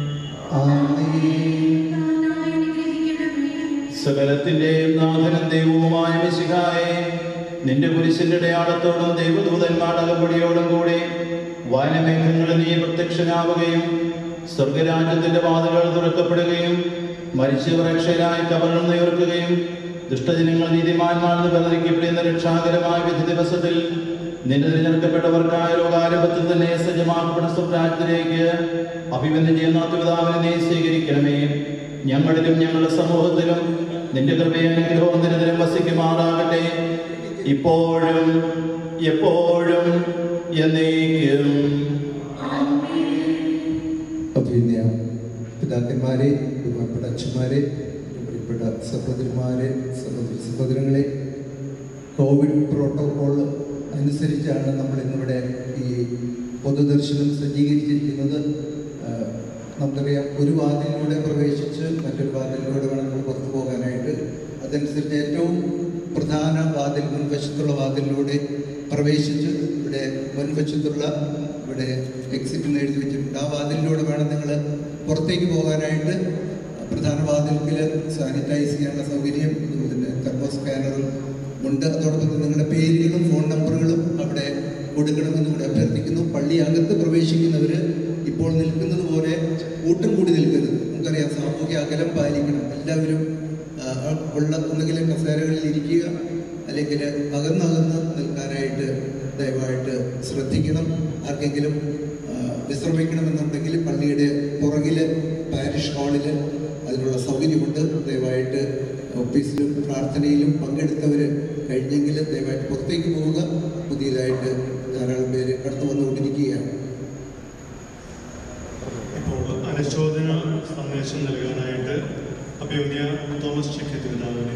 സകലത്തിന്റെയും നാഥനും ദൈവവുമായ മിശിഹായേ, നിന്റെ കുരിശിന്റെ അടയാളത്തോടും ദൈവദൂതന്മാരുടെ അകമ്പടിയോടും കൂടി വാനമേഘങ്ങളിൽ നീ പ്രത്യക്ഷനാവുകയും സ്വർഗരാജ്യത്തിന്റെ വാതിലുകൾ തുറക്കപ്പെടുകയും മരിച്ചവർ രക്ഷകരായി കബറിൽ ഉയർക്കുകയും ദുഷ്ടജനങ്ങൾ നീതിമാന്മാർന്ന് വേർതിരിക്കപ്പെടുന്ന രക്ഷാകരമായ വിധി ദിവസത്തിൽ നിന്റെ തിരഞ്ഞെടുക്കപ്പെട്ടവർക്കായ ലോകാരംഭത്തിൽ തന്നെ സജ്ജമാക്കപ്പെടുന്ന സ്വരാജ്യത്തിലേക്ക് അഭിവന്ദനം ചെയ്യുന്ന പിതാവിനെ നീ സ്വീകരിക്കണമേ. ഞങ്ങളിലും ഞങ്ങളുടെ സമൂഹത്തിലും നിന്റെ കൃപയും അനുഗ്രഹവും നിരന്തരം വസിക്കുമാറാകട്ടെ, ഇപ്പോഴും എപ്പോഴും എന്നേക്കും. അഭിനയ പിതാക്കന്മാരെ, ബഹുമാനപ്പെട്ട അച്ഛന്മാരെ, പ്രിയപ്പെട്ട സഹോദരിമാരെ, സഹോദരി സഹോദരങ്ങളെ, കോവിഡ് പ്രോട്ടോകോൾ അനുസരിച്ചാണ് നമ്മൾ ഇന്നിവിടെ ഈ പൊതുദർശനം സജ്ജീകരിച്ചിരിക്കുന്നത്. നമുക്കറിയാം, ഒരു വാതിലിലൂടെ പ്രവേശിച്ച് മറ്റൊരു വാതിലിലൂടെ വേണം നമ്മൾ പുറത്തു പോകാനായിട്ട്. അതനുസരിച്ച് ഏറ്റവും പ്രധാന വാതിൽ, മുൻവശത്തുള്ള വാതിലിലൂടെ പ്രവേശിച്ച് ഇവിടെ മുൻവശത്തുള്ള ഇവിടെ എക്സിറ്റ് എന്ന് എഴുതി വെച്ചിട്ടുണ്ട്. ആ വാതിലിലൂടെ വേണം നിങ്ങൾ പുറത്തേക്ക് പോകാനായിട്ട്. പ്രധാന വാതിൽക്കിൽ സാനിറ്റൈസ് ചെയ്യാനുള്ള സൗകര്യം, അതുപോലെ തന്നെ തെർമോ സ്കാനറും ഉണ്ട്. അതോടൊപ്പം തന്നെ നിങ്ങളുടെ പേരുകളും ഫോൺ നമ്പറുകളും അവിടെ കൊടുക്കണമെന്ന് കൂടെ അഭ്യർത്ഥിക്കുന്നു. പള്ളിയകത്ത് പ്രവേശിക്കുന്നവർ ഇപ്പോൾ നിൽക്കുന്നത് പോലെ കൂട്ടം കൂടി നിൽക്കരുത്. നമുക്കറിയാം, സാമൂഹ്യ അകലം പാലിക്കണം. എല്ലാവരും ഉള്ള ഒന്നുകിൽ കസേരകളിൽ ഇരിക്കുക, അല്ലെങ്കിൽ അകന്നകന്ന് നിൽക്കാനായിട്ട് ദയവായിട്ട് ശ്രദ്ധിക്കണം. ആർക്കെങ്കിലും വിശ്രമിക്കണമെന്നുണ്ടെങ്കിൽ പള്ളിയുടെ പുറകിൽ പാരിഷ് ഹാളിൽ അതിനുള്ള സൗകര്യമുണ്ട്. ദയവായിട്ട് ഓഫീസിലും പ്രാർത്ഥനയിലും പങ്കെടുത്തവർ കഴിഞ്ഞെങ്കിൽ ദയവായിട്ട് പുറത്തേക്ക് പോവുക. പുതിയതായിട്ട് ധാരാളം പേര് കടന്നു വന്നുകൊണ്ടിരിക്കുകയാണ്. ഇപ്പോൾ അനുശോചന സന്ദേശം നൽകാനായിട്ട് അഭിവന്യ തോമസ് ചെക്കിത്തിനാവിനെ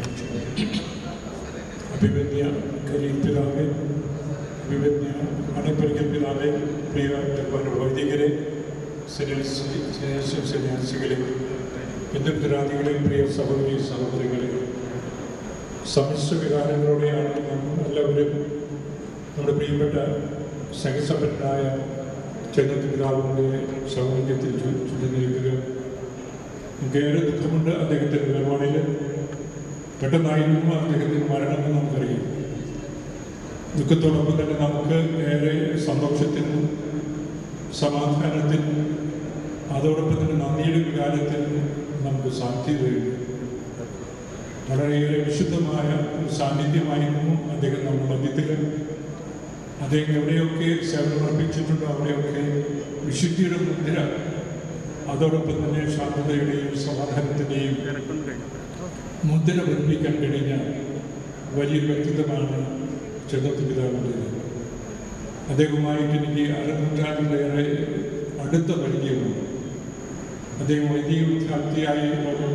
അഭിവന്യ കരീം പിതാവെ, അഭിവന്യ അണപ്പരിക്കൽ പിതാവെ, പ്രിയ വൈദികരെ, സന്യാസി സന്യാസികളെ, ബന്ധുമിത്രാദികളെ, പ്രിയ സഹോദരി സഹോദരികളെ, സമ്മിശ്ര വികാരങ്ങളോടെയാണ് നാം എല്ലാവരും നമ്മുടെ പ്രിയപ്പെട്ട സംഘസമ്പന്നനായ ചെന്നത്തി പിതാവിൻ്റെ സൗകര്യത്തിൽ ചുറ്റി നിൽക്കുക. നമുക്കേറെ ദുഃഖമുണ്ട് അദ്ദേഹത്തിൻ്റെ വേർപാടിൽ. പെട്ടെന്നായിരുന്നു അദ്ദേഹത്തിൻ്റെ മരണമെന്ന് നമുക്കറിയാം. ദുഃഖത്തോടൊപ്പം തന്നെ നമുക്ക് ഏറെ സന്തോഷത്തിനും സമാധാനത്തിനും അതോടൊപ്പം തന്നെ നന്ദിയുടെ വികാരത്തിനും നമുക്ക് സാധ്യതയുണ്ട്. വളരെയേറെ വിശുദ്ധമായ സാന്നിധ്യമായിരുന്നു അദ്ദേഹം നമ്മുടെ മധ്യത്തിൽ. അദ്ദേഹം എവിടെയൊക്കെ സേവനമർപ്പിച്ചിട്ടുണ്ടോ അവിടെയൊക്കെ വിശുദ്ധിയുടെ മുദ്ര, അതോടൊപ്പം തന്നെ ശാന്തതയുടെയും സമാധാനത്തിൻ്റെയും മുദ്ര പതിപ്പിക്കാൻ കഴിഞ്ഞ വലിയൊരു വ്യക്തിത്വമാണ് ചെന്നത്തി പിതാവിൻ്റേത്. അദ്ദേഹവുമായിട്ട് എനിക്ക് അരനൂറ്റാണ്ടിലേറെ അടുത്ത പരിചയമാണ്. അദ്ദേഹം വൈദിക വിദ്യാർത്ഥിയായി പഠിക്കുന്ന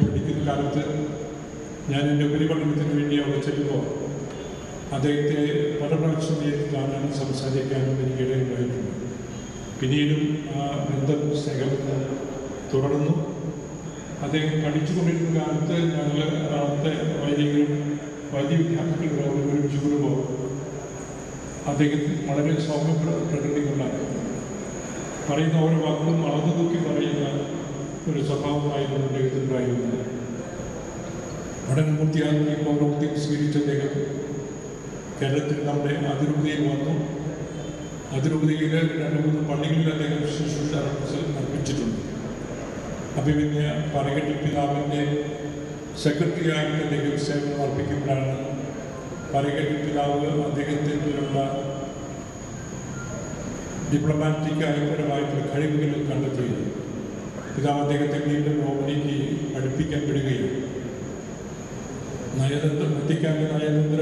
കാലത്ത് ഞാൻ എൻ്റെ ഉപരിപഠനത്തിന് വേണ്ടി അവിടെ ചെല്ലുമ്പോൾ അദ്ദേഹത്തെ പല പ്രാവശ്യം നേരിട്ട് കാണാനും സംസാരിക്കാനും എനിക്കിടയുണ്ടായിട്ടുണ്ട്. പിന്നീടും ആ ബന്ധം സ്നേഹം തുടർന്നു. അദ്ദേഹം പഠിച്ചുകൊണ്ടിരുന്ന കാലത്ത് ഞങ്ങൾ എറണാകുളത്തെ വൈദികരും വൈദ്യ വിദ്യാർത്ഥികളും ഒരുമിച്ച് കൂടുമ്പോൾ അദ്ദേഹത്തിന് വളരെ സൗമ്യ പ്രകൃതികളാണ്. പറയുന്ന ഓരോ വാക്കുകളും അളന്നു നോക്കി പറയുന്ന ഒരു സ്വഭാവമായിരുന്നു അദ്ദേഹത്തിനുണ്ടായിരുന്നത്. പഠനപൂർത്തിയാക്കി പൗരോഹിത്യം സ്വീകരിച്ച അദ്ദേഹം കേരളത്തിൽ നമ്മുടെ അതിരൂപതയിൽ വന്നു. അതിരൂപതയിൽ രണ്ട് മൂന്ന് പള്ളികളിൽ അദ്ദേഹം ശുശ്രൂഷ അർപ്പിച്ചിട്ടുണ്ട്. അഭിമന്യ പറകെട്ടി പിതാവിൻ്റെ സെക്രട്ടറിയായിട്ട് അദ്ദേഹം സേവനം അർപ്പിക്കുമ്പോഴാണ് പറകെട്ടി പിതാവ് അദ്ദേഹത്തിലുള്ള ഡിപ്ലോമാറ്റിക് ആയപരമായിട്ടുള്ള കഴിവുകൾ കണ്ടെത്തുകയും പിതാവ് അദ്ദേഹത്തെ വീണ്ടും റോമിലേക്ക് പഠിപ്പിക്കാൻ വിടുകയും നയതന്ത്ര വത്തിക്കാൻ്റെ നയതന്ത്ര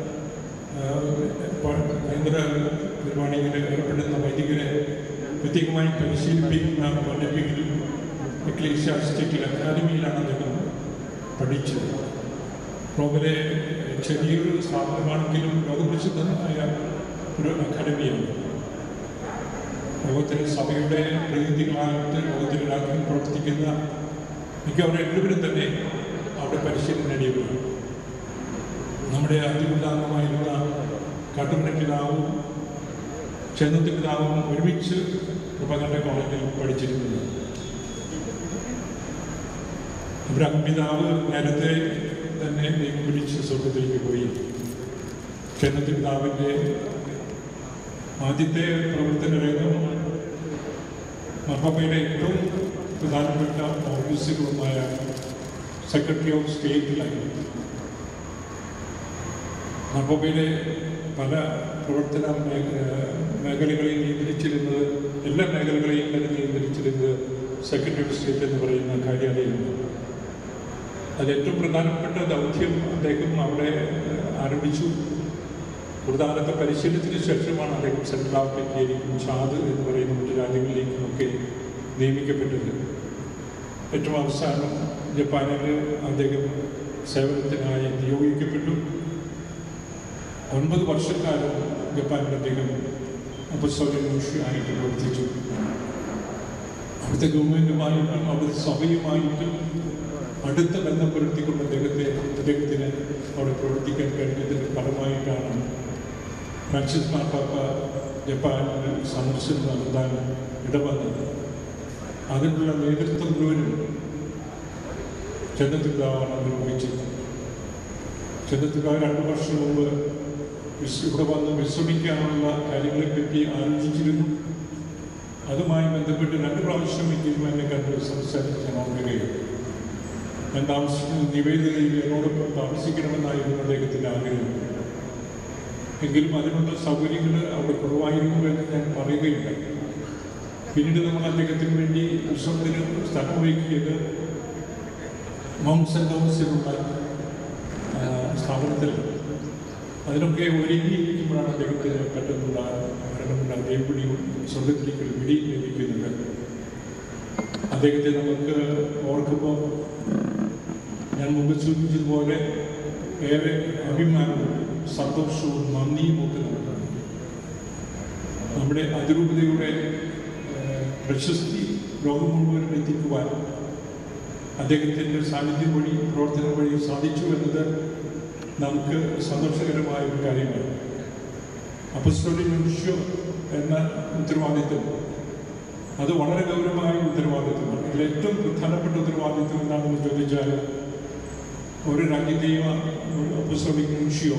കേന്ദ്ര പരിപാടികളിൽ ഏർപ്പെടുന്ന വൈദികരെ പ്രത്യേകമായി പരിശീലിപ്പിക്കുന്ന പഠിപ്പിക്കലും എക്ലീഷ്യാസ്റ്റിക്കൽ അക്കാദമിയിലാണ് അദ്ദേഹം പഠിച്ചത്. റോമിലെ ചെറിയൊരു സ്ഥാപനമാണെങ്കിലും ലോകപ്രസിദ്ധമായ ഒരു അക്കാദമിയാണ്. ലോകത്തിലെ സഭയുടെ പ്രതിനിധികളായിട്ട് ലോകത്തിലെ രാജ്യങ്ങളിൽ പ്രവർത്തിക്കുന്ന മിക്കവരും എല്ലാവരും തന്നെ അവിടെ പരിശീലനം നേടിയവരാണ്. നമ്മുടെ അതിപുരാതനമായിരുന്ന കാട്ടുമണ പിതാവും ചെന്നത്തി പിതാവും ഒരുമിച്ച് കൃപകണ്ഠ കോളേജിൽ പഠിച്ചിരുന്നത്. അബ്രാഹിം പിതാവ് നേരത്തെ തന്നെ ദൈവം വിളിച്ച് സ്വർഗത്തിലേക്ക് പോയി. ചെന്നത്തി പിതാവിൻ്റെ ആദ്യത്തെ പ്രവർത്തന രംഗം മാർപ്പാപ്പയുടെ ഏറ്റവും പ്രധാനപ്പെട്ട ഓഫീസുകളുമായ സെക്രട്ടറി ഓഫ് സ്റ്റേറ്റിലായിരുന്നു. മാർപ്പാപ്പയുടെ പല പ്രവർത്തന മേഖലകളെയും നിയന്ത്രിച്ചിരുന്നത് എല്ലാ മേഖലകളെയും തന്നെ നിയന്ത്രിച്ചിരുന്നത് സെക്രട്ടറി ഓഫ് സ്റ്റേറ്റ് എന്ന് പറയുന്ന കാര്യാലയമാണ്. അത് ഏറ്റവും പ്രധാനപ്പെട്ട ദൗത്യം അദ്ദേഹം അവിടെ ആരംഭിച്ചു. പ്രധാനത്തെ പരിശീലനത്തിന് ശേഷമാണ് അദ്ദേഹം സെൻട്രൽ ആഫ്രിക്കയിലേക്കും ചാദ് എന്ന് പറയുന്ന മറ്റു രാജ്യങ്ങളിലേക്കും ഒക്കെ നിയമിക്കപ്പെട്ടത്. ഏറ്റവും അവസാനം ജപ്പാനിൽ അദ്ദേഹം സേവനത്തിനായി നിയോഗിക്കപ്പെട്ടു. ഒൻപത് വർഷക്കാലം ജപ്പാനിൽ അദ്ദേഹം അപ്പസ്തോലിക മിഷണറിയായിട്ട് പ്രവർത്തിച്ചു. അവിടുത്തെ ഗവൺമെൻറ്റുമായിട്ടും അവിടുത്തെ സഭയുമായിട്ടും അടുത്ത ബന്ധം പുലർത്തിക്കൊണ്ട് അദ്ദേഹത്തെ അദ്ദേഹത്തിന് അവിടെ പ്രവർത്തിക്കാൻ കഴിഞ്ഞതിൻ്റെ ഫലമായിട്ടാണ് ഫ്രാൻസിസ് മാർപ്പാപ്പ ജപ്പാനിൽ സന്ദർശനം നടത്താൻ ഇടവന്നത്. അതിനുള്ള നേതൃത്വം മുഴുവനും ചെന്നത്തുകാവാണ് നിർവഹിച്ചത്. ചെന്നത്തുകാവ് രണ്ട് വർഷം മുമ്പ് ഇവിടെ വന്ന് വിശ്രമിക്കാനുള്ള കാര്യങ്ങളെപ്പറ്റി ആലോചിച്ചിരുന്നു. അതുമായി ബന്ധപ്പെട്ട് രണ്ട് പ്രാവശ്യം എങ്കിലും എന്നെ കണ്ട് സംസാരിച്ച് ഞാൻ ഓർക്കുകയാണ്. ഞാൻ താമസിക്കുന്ന നിവേദിതയിൽ എന്നോടൊപ്പം താമസിക്കണമെന്നായിരുന്നു അദ്ദേഹത്തിൻ്റെ ആഗ്രഹം. എങ്കിലും അതിനുള്ള സൗകര്യങ്ങൾ അവിടെ കുറവായിരുന്നു എന്ന് ഞാൻ പറയുകയില്ല. പിന്നീട് നമ്മൾ അദ്ദേഹത്തിന് വേണ്ടി വിശ്രമത്തിന് സ്ഥലം വയ്ക്കിയത് മൗണ്ട് സെൻറ് തോമസിലുള്ള സ്ഥാപനത്തിൽ. അതിനൊക്കെ ഒരുങ്ങിയിരിക്കുമ്പോഴാണ് അദ്ദേഹത്തിന് പെട്ടെന്നുള്ള മരണമുള്ള ദൈവപിടി സ്വർഗത്തിലേക്ക് ഒരു പിടി ലഭിക്കുന്നത്. അദ്ദേഹത്തെ നമുക്ക് ഓർക്കുമ്പോൾ ഞാൻ മുമ്പ് സൂചിപ്പിച്ചതുപോലെ ഏറെ അഭിമാനവും സന്തോഷവും നന്ദിയും ഒക്കെ നമുക്കാണ്. നമ്മുടെ അതിരൂപതയുടെ പ്രശസ്തി ലോകം മുഴുവനും എത്തിക്കുവാൻ അദ്ദേഹത്തിൻ്റെ സാന്നിധ്യം വഴി പ്രവർത്തനം വഴി സാധിച്ചു എന്നത് നമുക്ക് സന്തോഷകരമായ ഒരു കാര്യമാണ്. അപ്പസ്തോലിക മിഷൻ എന്ന ഉത്തരവാദിത്വം അത് വളരെ ഗൗരവമായ ഉത്തരവാദിത്വമാണ്. ഇതിൽ ഏറ്റവും പ്രധാനപ്പെട്ട ഉത്തരവാദിത്വം എന്താണെന്ന് ചോദിച്ചാൽ ഒരു രാജ്യത്തെയും അപ്പസ്തോലിക മിഷനോ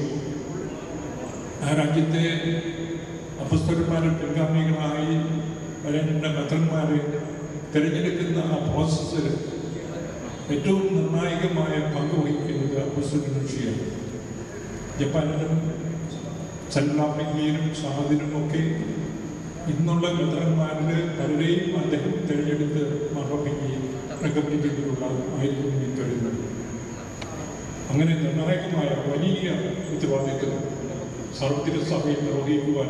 ആ രാജ്യത്തെ അപ്പസ്തോലന്മാരും പിൻഗാമികളായി വരേണ്ട മെത്രന്മാരെ തിരഞ്ഞെടുക്കുന്ന ആ പ്രോസസ്സിൽ ഏറ്റവും നിർണായകമായ പങ്ക് വഹിക്കുന്നത് അപ്പസ്തോലിക മിഷനാണ്. ജപ്പാനിലും സെൻട്രൽ ആഫ്രിക്കയിലും ചാദിലും ഒക്കെ ഇന്നുള്ള മെത്രന്മാരിൽ പലരെയും അദ്ദേഹം തിരഞ്ഞെടുത്ത് മാർപ്പാപ്പയ്ക്ക് റെക്കമെൻഡിനുള്ള ആയിരുന്നു എനിക്ക് കരുതുന്നത്. അങ്ങനെ നിർണായകമായ വലിയ ഉത്തരവാദിത്വം സാർവത്രിക സഭയിൽ നിർവഹിക്കുവാൻ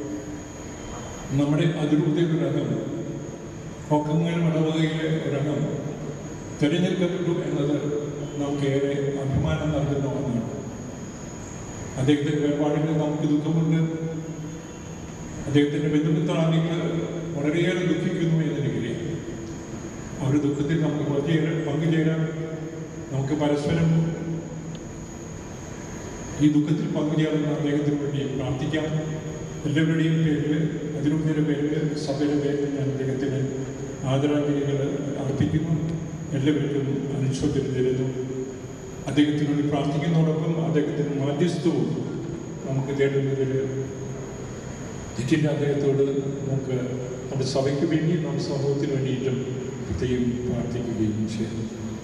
നമ്മുടെ അതിരൂപതയുടെ ഒരംഗം കോക്കങ്ങൽ ഇടവകയിലെ ഒരംഗം തിരഞ്ഞെടുക്കപ്പെട്ടു എന്നത് നമുക്കേറെ അഭിമാനം നൽകുന്ന ഒന്നാണ്. അദ്ദേഹത്തിൻ്റെ വേർപാടിന് നമുക്ക് ദുഃഖമുണ്ട്. അദ്ദേഹത്തിൻ്റെ ബന്ധുമിത്രാദികൾ വളരെയേറെ ദുഃഖിക്കുന്നു എന്നെനിക്കറിയാം. അവരുടെ ദുഃഖത്തിൽ നമുക്ക് പങ്കുചേരാൻ പങ്കുചേരാൻ നമുക്ക് പരസ്പരം ഈ ദുഃഖത്തിൽ പങ്കുചേർന്ന് അദ്ദേഹത്തിന് വേണ്ടി പ്രാർത്ഥിക്കാം. എല്ലാവരുടെയും പേരിൽ, അതിരൂപതയുടെ പേരിൽ, സഭയുടെ പേരിൽ ഞാൻ അദ്ദേഹത്തിന് ആദരാഞ്ജലികൾ അർപ്പിക്കുന്നു. എല്ലാവർക്കും അനുശോചനം തരുന്നു. അദ്ദേഹത്തിന് വേണ്ടി പ്രാർത്ഥിക്കുന്നതോടൊപ്പം അദ്ദേഹത്തിന് മാധ്യസ്ഥവും നമുക്ക് തേടുന്നതിൽ തെറ്റില്ല. അദ്ദേഹത്തോട് നമുക്ക് നമ്മുടെ സഭയ്ക്ക് വേണ്ടി, നമ്മുടെ സമൂഹത്തിന് വേണ്ടിയിട്ടും പ്രത്യേകം പ്രാർത്ഥിക്കുകയും ചെയ്യുന്നു.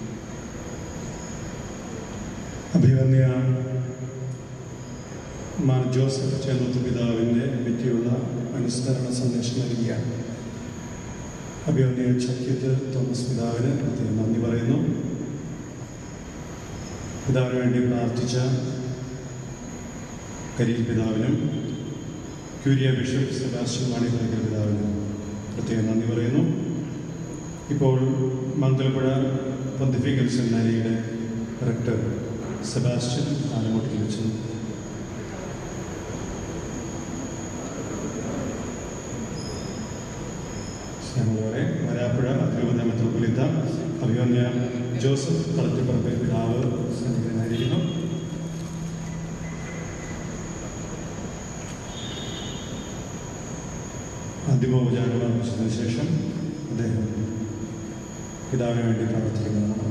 അഭിവന്യ മാർ ജോസഫ് ചേന്നത്ത് പിതാവിനെ പറ്റിയുള്ള അനുസ്മരണ സന്ദേശം നൽകിയാണ്. അഭിവന്യ ചക്കിത്ത് തോമസ് പിതാവിന് പ്രത്യേകം നന്ദി പറയുന്നു. പിതാവിന് വേണ്ടി പ്രാർത്ഥിച്ച കരീൽ പിതാവിനും ക്യൂരിയ ബിഷപ്പ് സെബാസ്റ്റ്യൻ മാണിക്കൽ പിതാവിനും പ്രത്യേകം നന്ദി പറയുന്നു. ഇപ്പോൾ മംഗലപ്പുഴ പൊന്തിഫിക്കൽ സെമിനാരിയുടെ ഡയറക്ടർ സെബാസ്റ്റ്യൻ ആലമുട്ടിൽ വെച്ചു. ഞങ്ങളുടെ വരാപ്പുഴ അതിരൂപത മെത്രോപ്പൊലീത്ത അഭിവന്യ ജോസഫ് കളത്തിപ്പറമ്പ് പിതാവ് സന്നിഹിതനായിരിക്കുന്നു. അന്തിമോപചാരം അർപ്പിച്ചതിന് ശേഷം അദ്ദേഹം പിതാവിന് വേണ്ടി പ്രാർത്ഥിക്കുന്നതാണ്.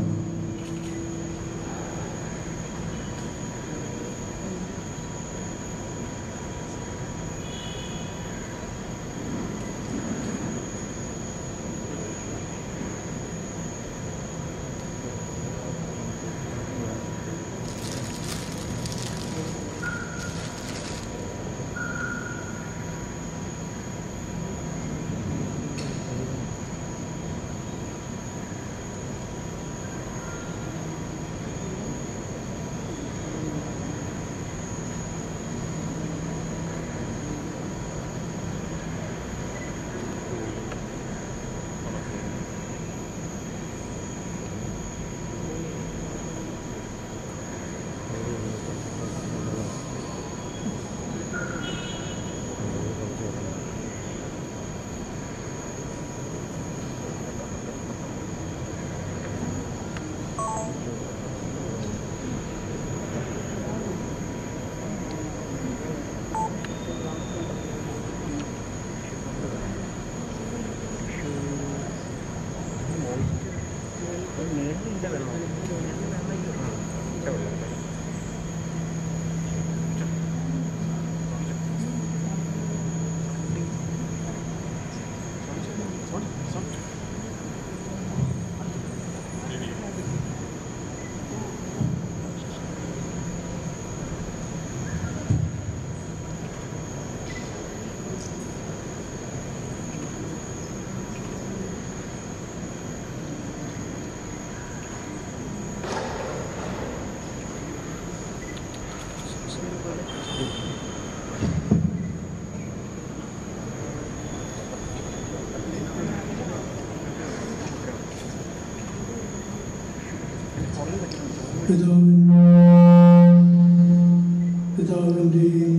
പിതാവിൻ്റെയും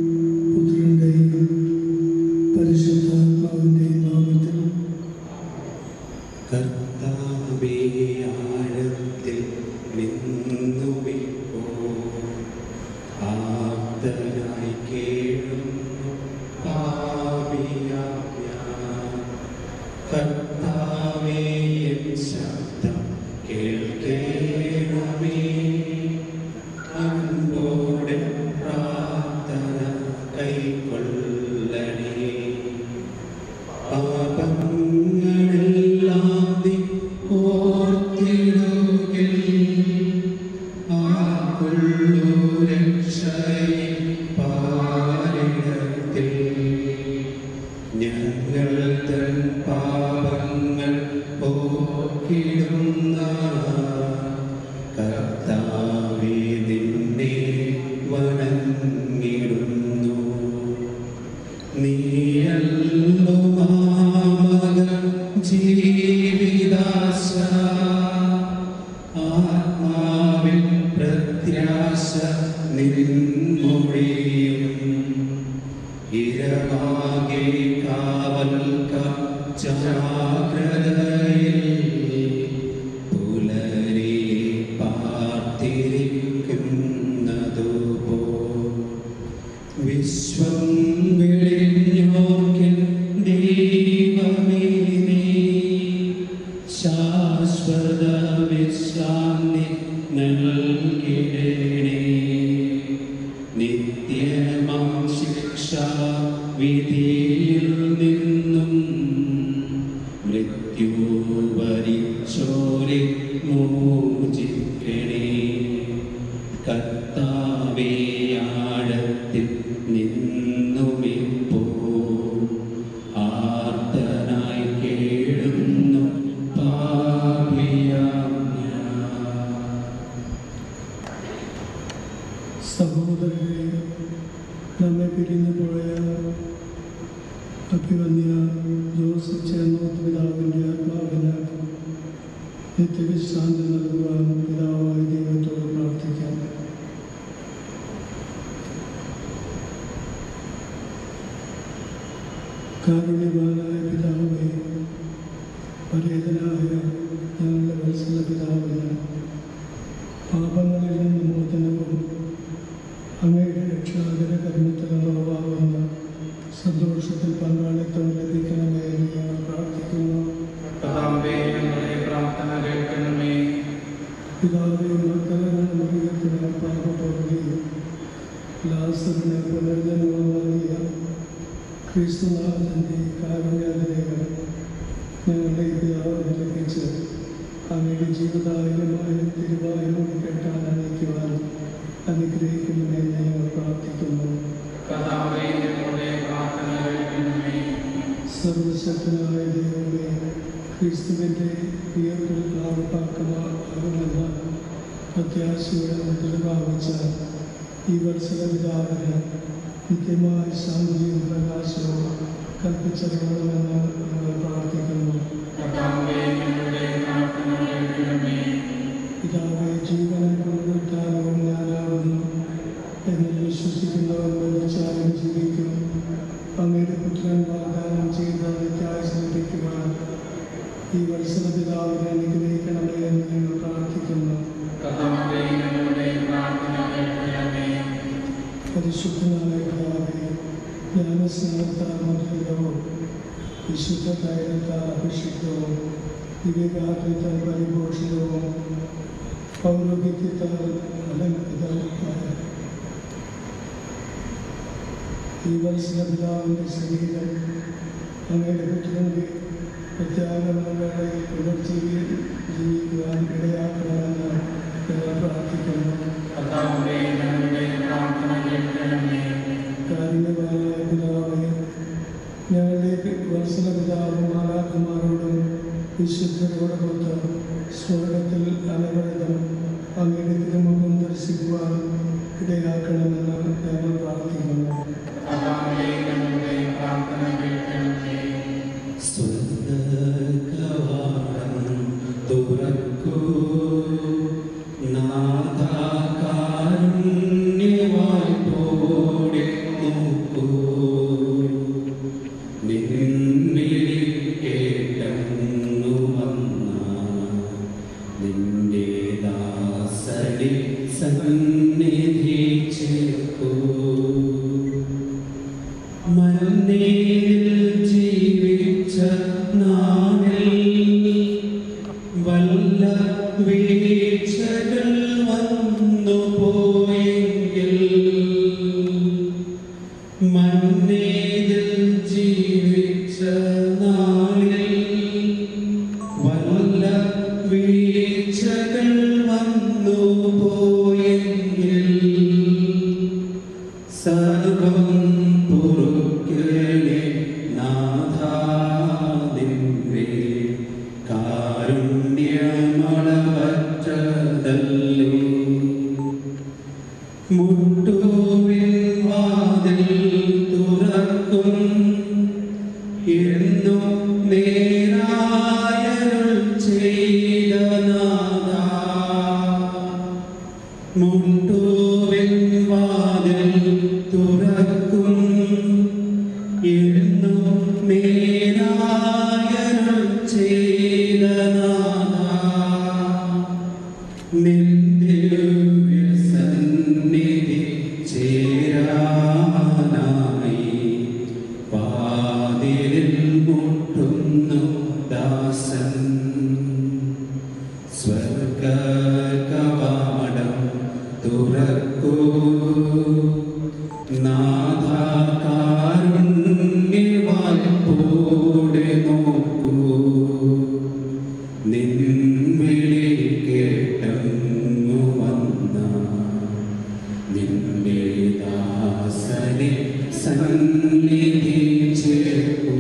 പുത്രൻ്റെയും പരിശുദ്ധാത്മാവിൻ്റെയും നാമത്തിൽ കർത്താവേ ആഴത്തിൽ നിന്നുമിപ്പോ ആർദ്രനായി കേഴുന്നു പാപിയാം ഞാൻ. കർത്താവേ എൻ ശബ്ദം കേൾക്കേണമേ. അൻപോടെ പ്രാർത്ഥന കൈക്കൊള്ളണേ. പാപങ്ങളെല്ലാം നീ ഓർത്തിടുകിൽ ആർക്കുള്ളൂ രക്ഷയെ പാരിടത്തിൽ. ഞങ്ങൾ തൻ പാപങ്ങൾ പോക്കിടുന്ന കർത്താവേ നിന്നെ വണങ്ങിടുന്നു. നീയല്ലോ മാമക ജീവിതാശ നിൻമൊഴിയും ഇരവാകെ കാവൽക്ക ജാഗ്രതയിൽ പുലരി പാർത്തിരിക്കുന്നതുപോ വിശ്വം വെളിഞ്ഞോർക്കിൻ ദൈവമേ നീ ശാശ്വത വിശ്രാന്തി നൽകിടണേ നിത്യമാം ശിക്ഷ വിധിയിൽ നിന്നും മൃത്യു വരിച്ചോരെ മോചിക്കണേ കർത്താവേ ആഴത്തിൽ നിന്നുമിപ്പോ ആർത്തനായി കേടുന്നു പാപിയാം സഹോദരരെ, നമ്മെ പിരിഞ്ഞു പോയ അഭിവന്യ ജോസഫ് ചേർന്നോത്ത് പിതാവിൻ്റെ ആത്മാവിന് നിത്യവിശ്രാന്തി നൽകുവാൻ പിതാവായ ദൈവത്തോട് പ്രാർത്ഥിക്കാം. കാരുണ്യവാനായ പിതാവേ, പരേതനായ ഞങ്ങളുടെ വത്സല പിതാവിന് പാപങ്ങളിൽ നിന്ന് മോചനവും അങ്ങയുടെ രക്ഷാകര കരുണത്തിൽ ഉറവാകുന്ന സന്തോഷത്തിൽ പങ്കാളിത്തം ലഭിക്കണമേ എന്ന് ഞങ്ങൾ പ്രാർത്ഥിക്കുന്നു. പിതാവേ, മക്കളെ പാപപ്പെടുകയും ലാസറിനെ പുനർജന്മം നൽകിയ ക്രിസ്തുനാഥൻ്റെ കാരുണ്യാതിരേകൾ ഞങ്ങളുടെ ഈ പിതാവിനെ ലഭിച്ച് അങ്ങയുടെ ജീവിതായുധമായ തിരുവായുധം കേട്ടാൻ അനയിക്കുവാൻ അനുഗ്രഹിക്കണമെന്ന് ഞങ്ങൾ പ്രാർത്ഥിക്കുന്നു. സർവശക്തനായ ദൈവമേ, ക്രിസ്തുവിൻ്റെ ഉയർപ്പിൽ പ്രാവർത്തകമാകുമെന്ന പ്രത്യാശയുടെ മുതൽ പ്രാപിച്ച ഈ വത്സല പിതാവിന് നിത്യമായ ശാന്തിയും പ്രകാശവും കൽപ്പിച്ചറിയണമെന്ന് ഞങ്ങൾ പ്രാർത്ഥിക്കുന്നു. പിതാവേ, ജീവനും പുനരുദ്ധാനവും ഞാനാകുന്നു. എന്നിൽ വിശ്വസിക്കുന്നവൻ മരിച്ചാലും ജീവിക്കും. അങ്ങയുടെ പുത്രൻ വാഗ്ദാനം ചെയ്ത നിത്യായുസ്സ് ലഭിക്കുവാൻ ഈ വത്സല പിതാവിനെ അനുഗ്രഹിക്കണമേ എന്ന് ഞങ്ങൾ പ്രാർത്ഥിക്കുന്നു. പരിശുദ്ധനായ പിതാവേ, ജ്ഞാനസ്നാനത്താൽ മധുരിതവും വിശുദ്ധ തൈലത്താൽ അഭിഷിക്തവും വിവേകാഗ്രത്താൽ പരിപോഷിതവും പൗരോഹിത്യത്താൽ അലങ്കൃതവുമായ ഈ വത്സല പിതാവിൻ്റെ ശരീരം അങ്ങയുടെ പുത്രൻ്റെ പ്രത്യാഗമനവേളയിൽ പുനർജീവിയിൽ ജീവിക്കുവാൻ ഇടയാക്കണമെന്ന് ഞങ്ങൾ പ്രാർത്ഥിക്കുന്നു. കാരുണ്യവാനായ പിതാവേ, ഞങ്ങളുടെ വത്സല പിതാവും മാലാഖമാരോടും വിശുദ്ധരോടൊത്ത് സ്വർഗത്തിൽ അനവരതം അങ്ങയുടെ തിരുമുഖം ദർശിക്കുവാൻ ഇടയാക്കണമെന്ന് ഞങ്ങൾ പ്രാർത്ഥിക്കുന്നു. സ്വർഗ്ഗകവാടം തുറക്കൂ നാഥാ, കാരുണ്യവായ്പോടെ നോക്കൂ. നിൻവിളി കേട്ടങ്ങു വന്ന നിന്റെ ദാസനെ സന്നിധി ചേർക്കൂ. മന്നേരിൽ ജീവിച്ച നാളിൽ വല്ല വീഴ്ചകൾ വന്നു പോയെങ്കിൽ, മന്നേരിൽ ജീവിച്ച നാളിൽ വല്ല വീഴ്ചകൾ വന്നു പോയെങ്കിൽ സർവം പൊറുക്കണേ നാഥാ, നിന്റെ കാരുണ്യമളവറ്റതല്ലേ. മുട്ടുവിൻ വാതിൽ തുറക്കും എന്നു നേരായരുൾ ചെയ്ത നാഥാ, മുട്ടുവിൻ നിന്ദിവ്യസന്നിധി ചേരാനായി വാതിലിൽ മുട്ടുന്നു ദാസൻ. സ്വർഗകവാടം തുറക്കൂ നാഥ, കാരുണ്യവായ്പോടെ നോക്കൂ. നിൻ വിളി കേട്ടങ്ങു വന്ന നിന്റെ ദാസനെ സന്നിധി ചേർക്കൂ.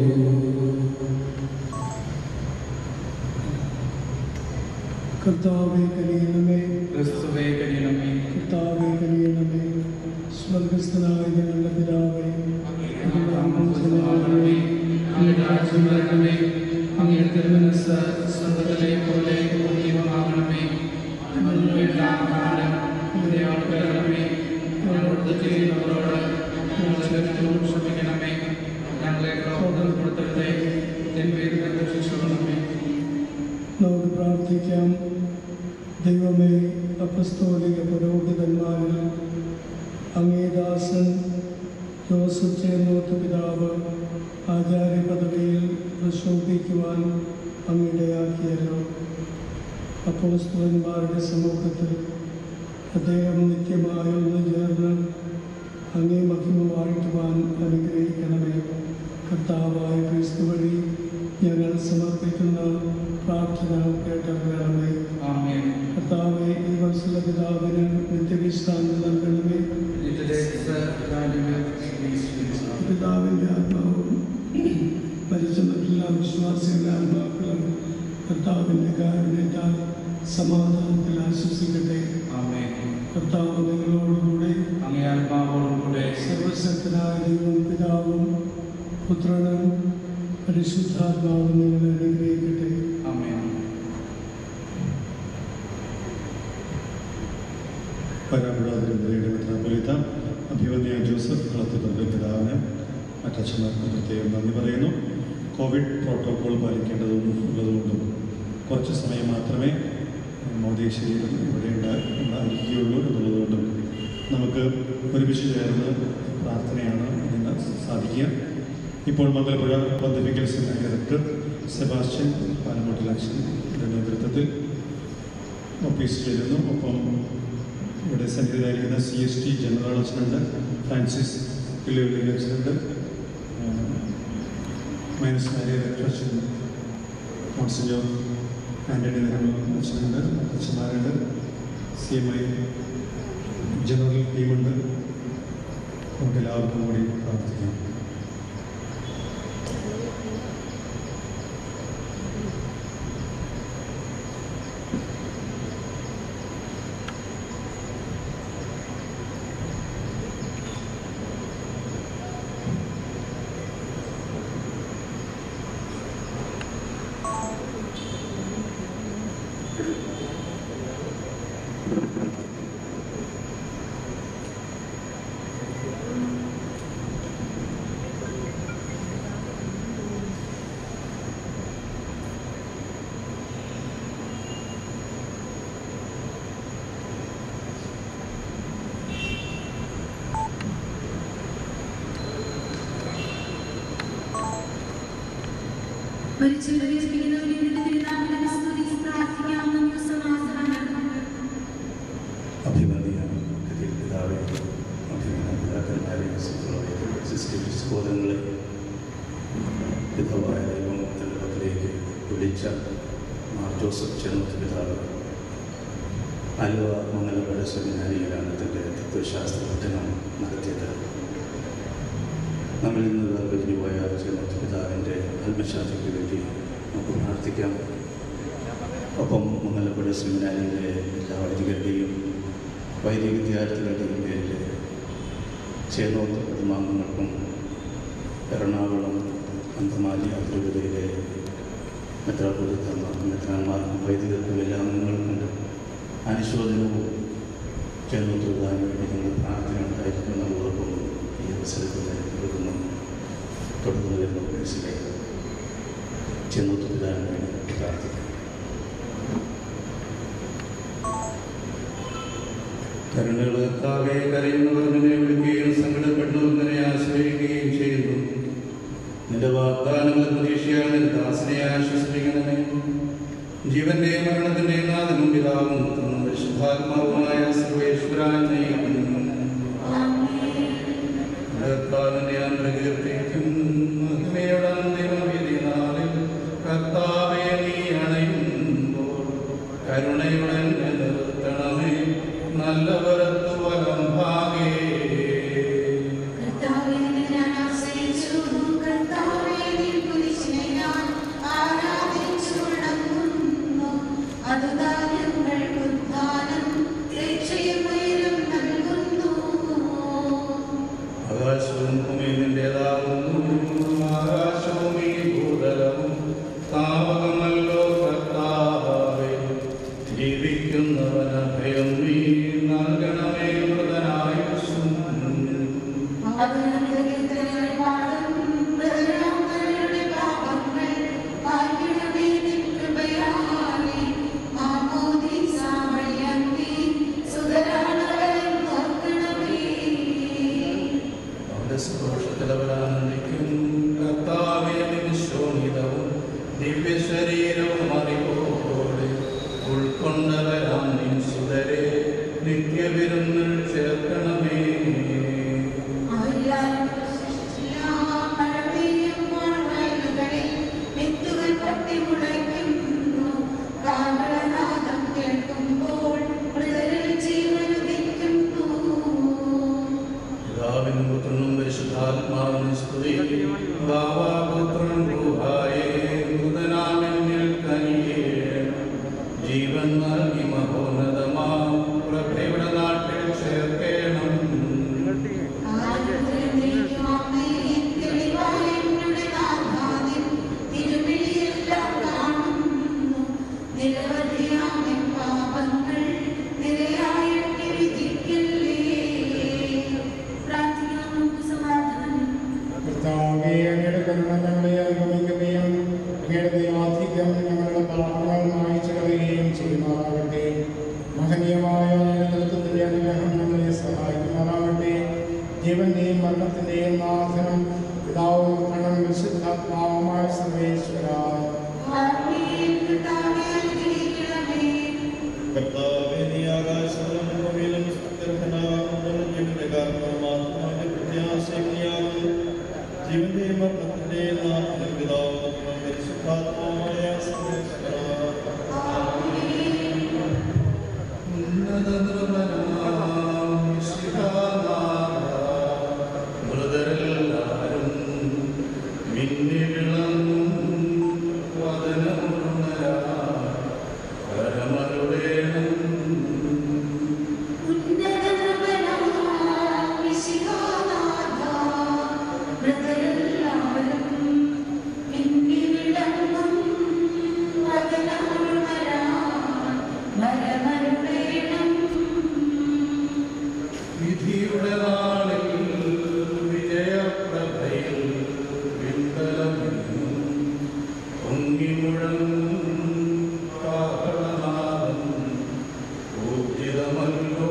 കർത്താവേ കനിയണമേ, ക്രിസ്തുവേ കനിയണമേ, കർത്താവേ കനിയണമേ. സ്വർഗസ്ഥനായ ഞങ്ങളുടെ പിതാവേ, അങ്ങയുടെ നാമം പൂജിതമാകണമേ, അങ്ങയുടെ രാജ്യം വരണമേ, അങ്ങയുടെ തിരുമനസ്സ് സ്വർഗ്ഗത്തിലെ പോലെ ഭൂമിയിലുമാകണമേ. ഞങ്ങൾക്ക് വേണ്ട ആഹാരം ഇന്ന് ഞങ്ങൾക്ക് തരണമേ. ഞങ്ങളോട് തെറ്റ് ചെയ്യുന്നവരോട് ഞങ്ങളുടെ തെറ്റുകൾ ക്ഷമിക്കണമേ. ഞങ്ങളെ പ്രലോഭനപ്പെടുത്തരുതേ, തിന്മയിൽ നിന്ന് രക്ഷിച്ചുകൊള്ളണമേ. നമുക്ക് പ്രാർത്ഥിക്കാം. ദൈവമേ, അപ്പസ്തോലിക പുരോഹിതന്മാരിൽ അങ്ങേ ദാസൻ ജോസഫ് ചേന്നോത്ത് പിതാവ് ആചാര്യ പദവിയിൽ പ്രശോഭിക്കുവാൻ അങ്ങിടയാക്കിയല്ലോ. അപ്പോസ്തലന്മാരുടെ സമൂഹത്തിൽ അദ്ദേഹം നിത്യമായി ഒന്ന് ചേർന്ന് അങ്ങേ മഹിമ വാഴ്ത്തുവാൻ അനുഗ്രഹിക്കണമേ. കർത്താവായ ക്രിസ്തു വഴി ഞങ്ങൾ സമർപ്പിക്കുന്ന പ്രാർത്ഥന കേട്ടറിയണമേ. കർത്താവെ, ഈ വത്സല പിതാവിന് നിത്യവിശ്രാന്തി നൽകണമേ. പിതാവിൻ്റെ ആത്മാവും മരിച്ച മറ്റെല്ലാ വിശ്വാസികളുടെ ആത്മാക്കളും കർത്താവിൻ്റെ കാരുണ്യത്താൽ സമാധാനത്തിൽ ആശ്വസിക്കട്ടെ. കർത്താവ് നിങ്ങളോടുകൂടെ സർവശക്തനായ ദൈവം പിതാവും പുത്രനും പരിശുദ്ധാത്മാവും നിങ്ങളെ അനുഗ്രഹിക്കട്ടെ. പരാപുരാതിരയുടെ മെത്രാപ്പൊലീത്ത അഭിവന്യ ജോസഫ് കളത്തിപ്പറമ്പ് പിതാവിന് മറ്റച്ഛന്മാർക്ക് പ്രത്യേകം നന്ദി പറയുന്നു. കോവിഡ് പ്രോട്ടോകോൾ പാലിക്കേണ്ടതും ഉള്ളതുകൊണ്ടും കുറച്ച് സമയം മാത്രമേ മോദീശ്വരിയിലും ഇവിടെ ഉണ്ടായിരിക്കുകയുള്ളൂ എന്നുള്ളതുകൊണ്ടും നമുക്ക് ഒരുമിച്ച് ചേർന്ന് പ്രാർത്ഥനയാണ് ഇതിന് സാധിക്കുക. ഇപ്പോൾ Mangalapuzha pontifical seminary director Sebastian പാലമൂട്ടിലച്ഛൻ്റെ നേതൃത്വത്തിൽ ഓഫീസ് ചേരുന്നു. ഒപ്പം ഇവിടെ സന്നിഹിതരായിരിക്കുന്ന സി എസ് ടി ജനറൽ അച്ഛനുണ്ട്, ഫ്രാൻസിസ് പിള്ളിവള്ളി അച്ഛനുണ്ട്, മൈനസ് മാരിയ ഡയറക്ടർ അച്ഛൻ മോൺസിഞ്ഞോർ ആൻ്റണി നെഹ്റു അച്ഛനുണ്ട്, അച്ഛന്മാരുണ്ട്, സി എം ഐ ജനറൽ ടീമുണ്ട്. നമുക്ക് എല്ലാവർക്കും കൂടി പ്രാർത്ഥിക്കാം. അഭിമന്യ പിതാവേ, അഭിമന്യ പിതാക്കന്മാരെ, സഹോദരങ്ങളെ, പിതാവായ ദൈവത്തിന്റെ പക്കലേക്ക് വിളിച്ച മാർ ജോസഫ് ചേന്നോത്ത് പിതാവ് ആലുവ മംഗലപ്പുഴ സെമിനാരിയിലാണ് തൻ്റെ തത്വശാസ്ത്ര പഠനം നടത്തിയത്. നമ്മിൽ നിന്ന് വേർപിരിഞ്ഞു പോയ ചേന്നോത്ത് പിതാവിൻ്റെ ആത്മശാന്തിക്ക് വേണ്ടി നമുക്ക് പ്രാർത്ഥിക്കാം. ഒപ്പം മംഗലപ്പുഴ സെമിനാരിയിലെ എല്ലാ വൈദികരുടെയും വൈദിക വിദ്യാർത്ഥികളുടെയും പേരിൽ ചേന്നോത്ത് കുടുംബാംഗങ്ങൾക്കും എറണാകുളം അന്തമാലി അതിരൂപതയിലെ മെത്രാപ്പൊലീത്തമാർക്കും മെത്രാന്മാർക്കും വൈദികർക്കും എല്ലാ അംഗങ്ങൾക്കും അനുശോചനവും ചേന്നോത്ത് വിടാൻ വേണ്ടി ഞങ്ങൾ പ്രാർത്ഥന ഉണ്ടായിരിക്കുന്നതോടൊപ്പം ഈ അവസരത്തിൽ കൊടുക്കുന്നു. തുടർന്ന് വരുന്ന മനസ്സിലായി ചേന്നോത്ത് വിടാൻ വേണ്ടി പ്രാർത്ഥിക്കുന്നു. കരുണകളെ കരയുന്നവർ നിന്നെ വിളിക്കുകയും സങ്കടപ്പെടുന്നവർ നിന്നെ ആശ്രയിക്കുകയും ചെയ്യുന്നു. നിന്റെ വാഗ്ദാനങ്ങളെ പ്രതീക്ഷയാൽ നിന്റെ ദാസനെ ആശ്വസിപ്പിക്കണമേ. ജീവന്റെയും മരണത്തിന്റെയും നാഥനും പിതാവും പരിശുദ്ധാത്മാവുമായ സർവേശ്വരാൻ ഞാൻ പ്രകീർത്തിക്കും. മഹിമയുടെ ദൈവവിധി നാളിൽ കർത്താവേ നീ അണയുമ്പോൾ കരുണയുടെ നിർത്തണമേ. നല്ലവരത്തു വലം ഭാഗേ ആകാശവും ഭൂമിയും നിന്റേതാകുന്നു. ആകാശവും ഈ ഭൂതലവും താവകമല്ലോ കർത്താവേ. ജീവിക്കുന്നവന ഭയം നീ നൽകണമേ മൃതനായുസ്സും. സന്തോഷത്തിലവരാനന്ദിക്കും. കർത്താവേ നിൻ ശോണിതവും ദിവ്യശരീരവും അറിവോടെ ഉൾക്കൊണ്ടവരാം നിൻ സുതരെ നിത്യവിരുന്നിൽ ചേർക്കണമേ. പിതാവിനും പുത്രനും പരിശുദ്ധാത്മാവിനും സ്തുതി. ഭാവാപുത്രൻ ഗുഹായേ മൃതനാമെന്നിൽ കനിയേണം. ജീവൻ നൽകി മഹോന്നതമാം പ്രഭയുടെ നാട്ടിൽ ചേർക്കേണം. കർത്താവേ, അങ്ങയുടെ കരുണ ഞങ്ങളെ അനുഗമിക്കുകയും അങ്ങയുടെ ദൈവാധിക്യം ഞങ്ങളുടെ പാപങ്ങൾ മായ്ച്ചു കളയുകയും ചെയ്യുമാറാകട്ടെ. മഹനീയമായ നേതൃത്വത്തിന്റെ അനുഗ്രഹം ഞങ്ങളെ സഹായിക്കുമാറാകട്ടെ. ജീവന്റെയും മരണത്തിന്റെയും നാഥനും പിതാവും പുത്രനും വിശുദ്ധാത്മാവുമായ സർവേശ്വര കർത്താവേ, നീ ആകാശത്തിലും ഭൂമിയിലും സ്തുത്യർഹനാകുന്നു. ജീവന്റെ കാരണവും ആത്മാവിന്റെ പ്രത്യാശയാകുന്നു. ജീവന്റെയും മരണത്തിന്റെയും നാഥനും പിതാവും പുത്രനും പരിശുദ്ധാത്മാവുമായ സർവേശ്വര മൃതരെല്ലാരും മിന്നി വിളങ്ങും വദനമുണരാ പരമരുടേണം. വിധിയുടെ നാളിൽ വിജയപ്രഭയിൽ വിണ്ടലമെന്നും പൊങ്ങി മുഴങ്ങും കാഹളനാദം ഊർജിതമല്ലോ.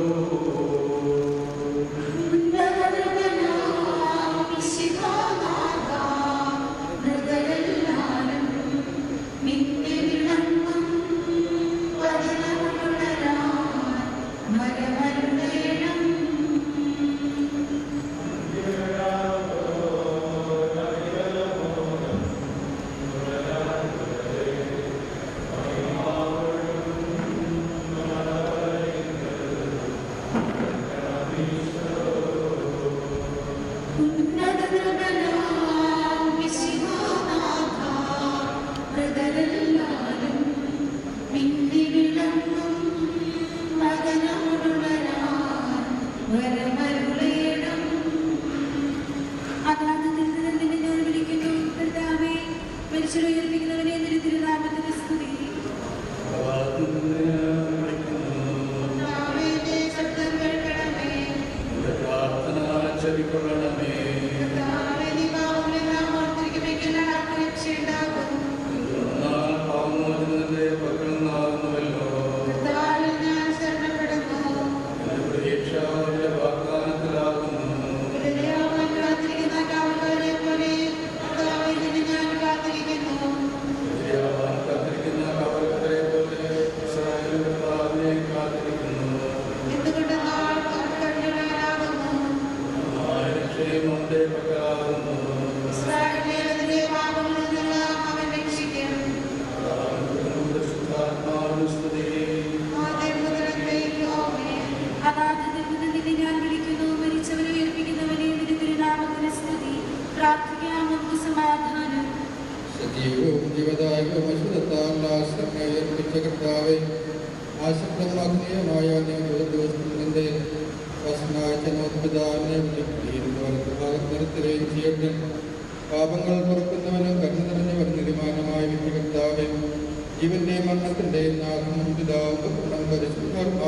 ജീവദായകവും അശ്വതത്താൽ ആശ്രമനെ ഉയർപ്പിച്ച കർത്താവെ ആശക്തമാഗ്നീയമായ ദിവസത്തിന്റെ വസനായ ജനോത്പിതാവിനെ നിർത്തുകയും ചെയ്യട്ടെ. പാപങ്ങൾ പുറക്കുന്നവനും കരുണ നിറഞ്ഞവൻ നിരുമാനമായ വിധി കർത്താവെ ജീവന്റെയും മരണത്തിന്റെയും നാഥനും പിതാവും പുത്രനും പരിശുദ്ധ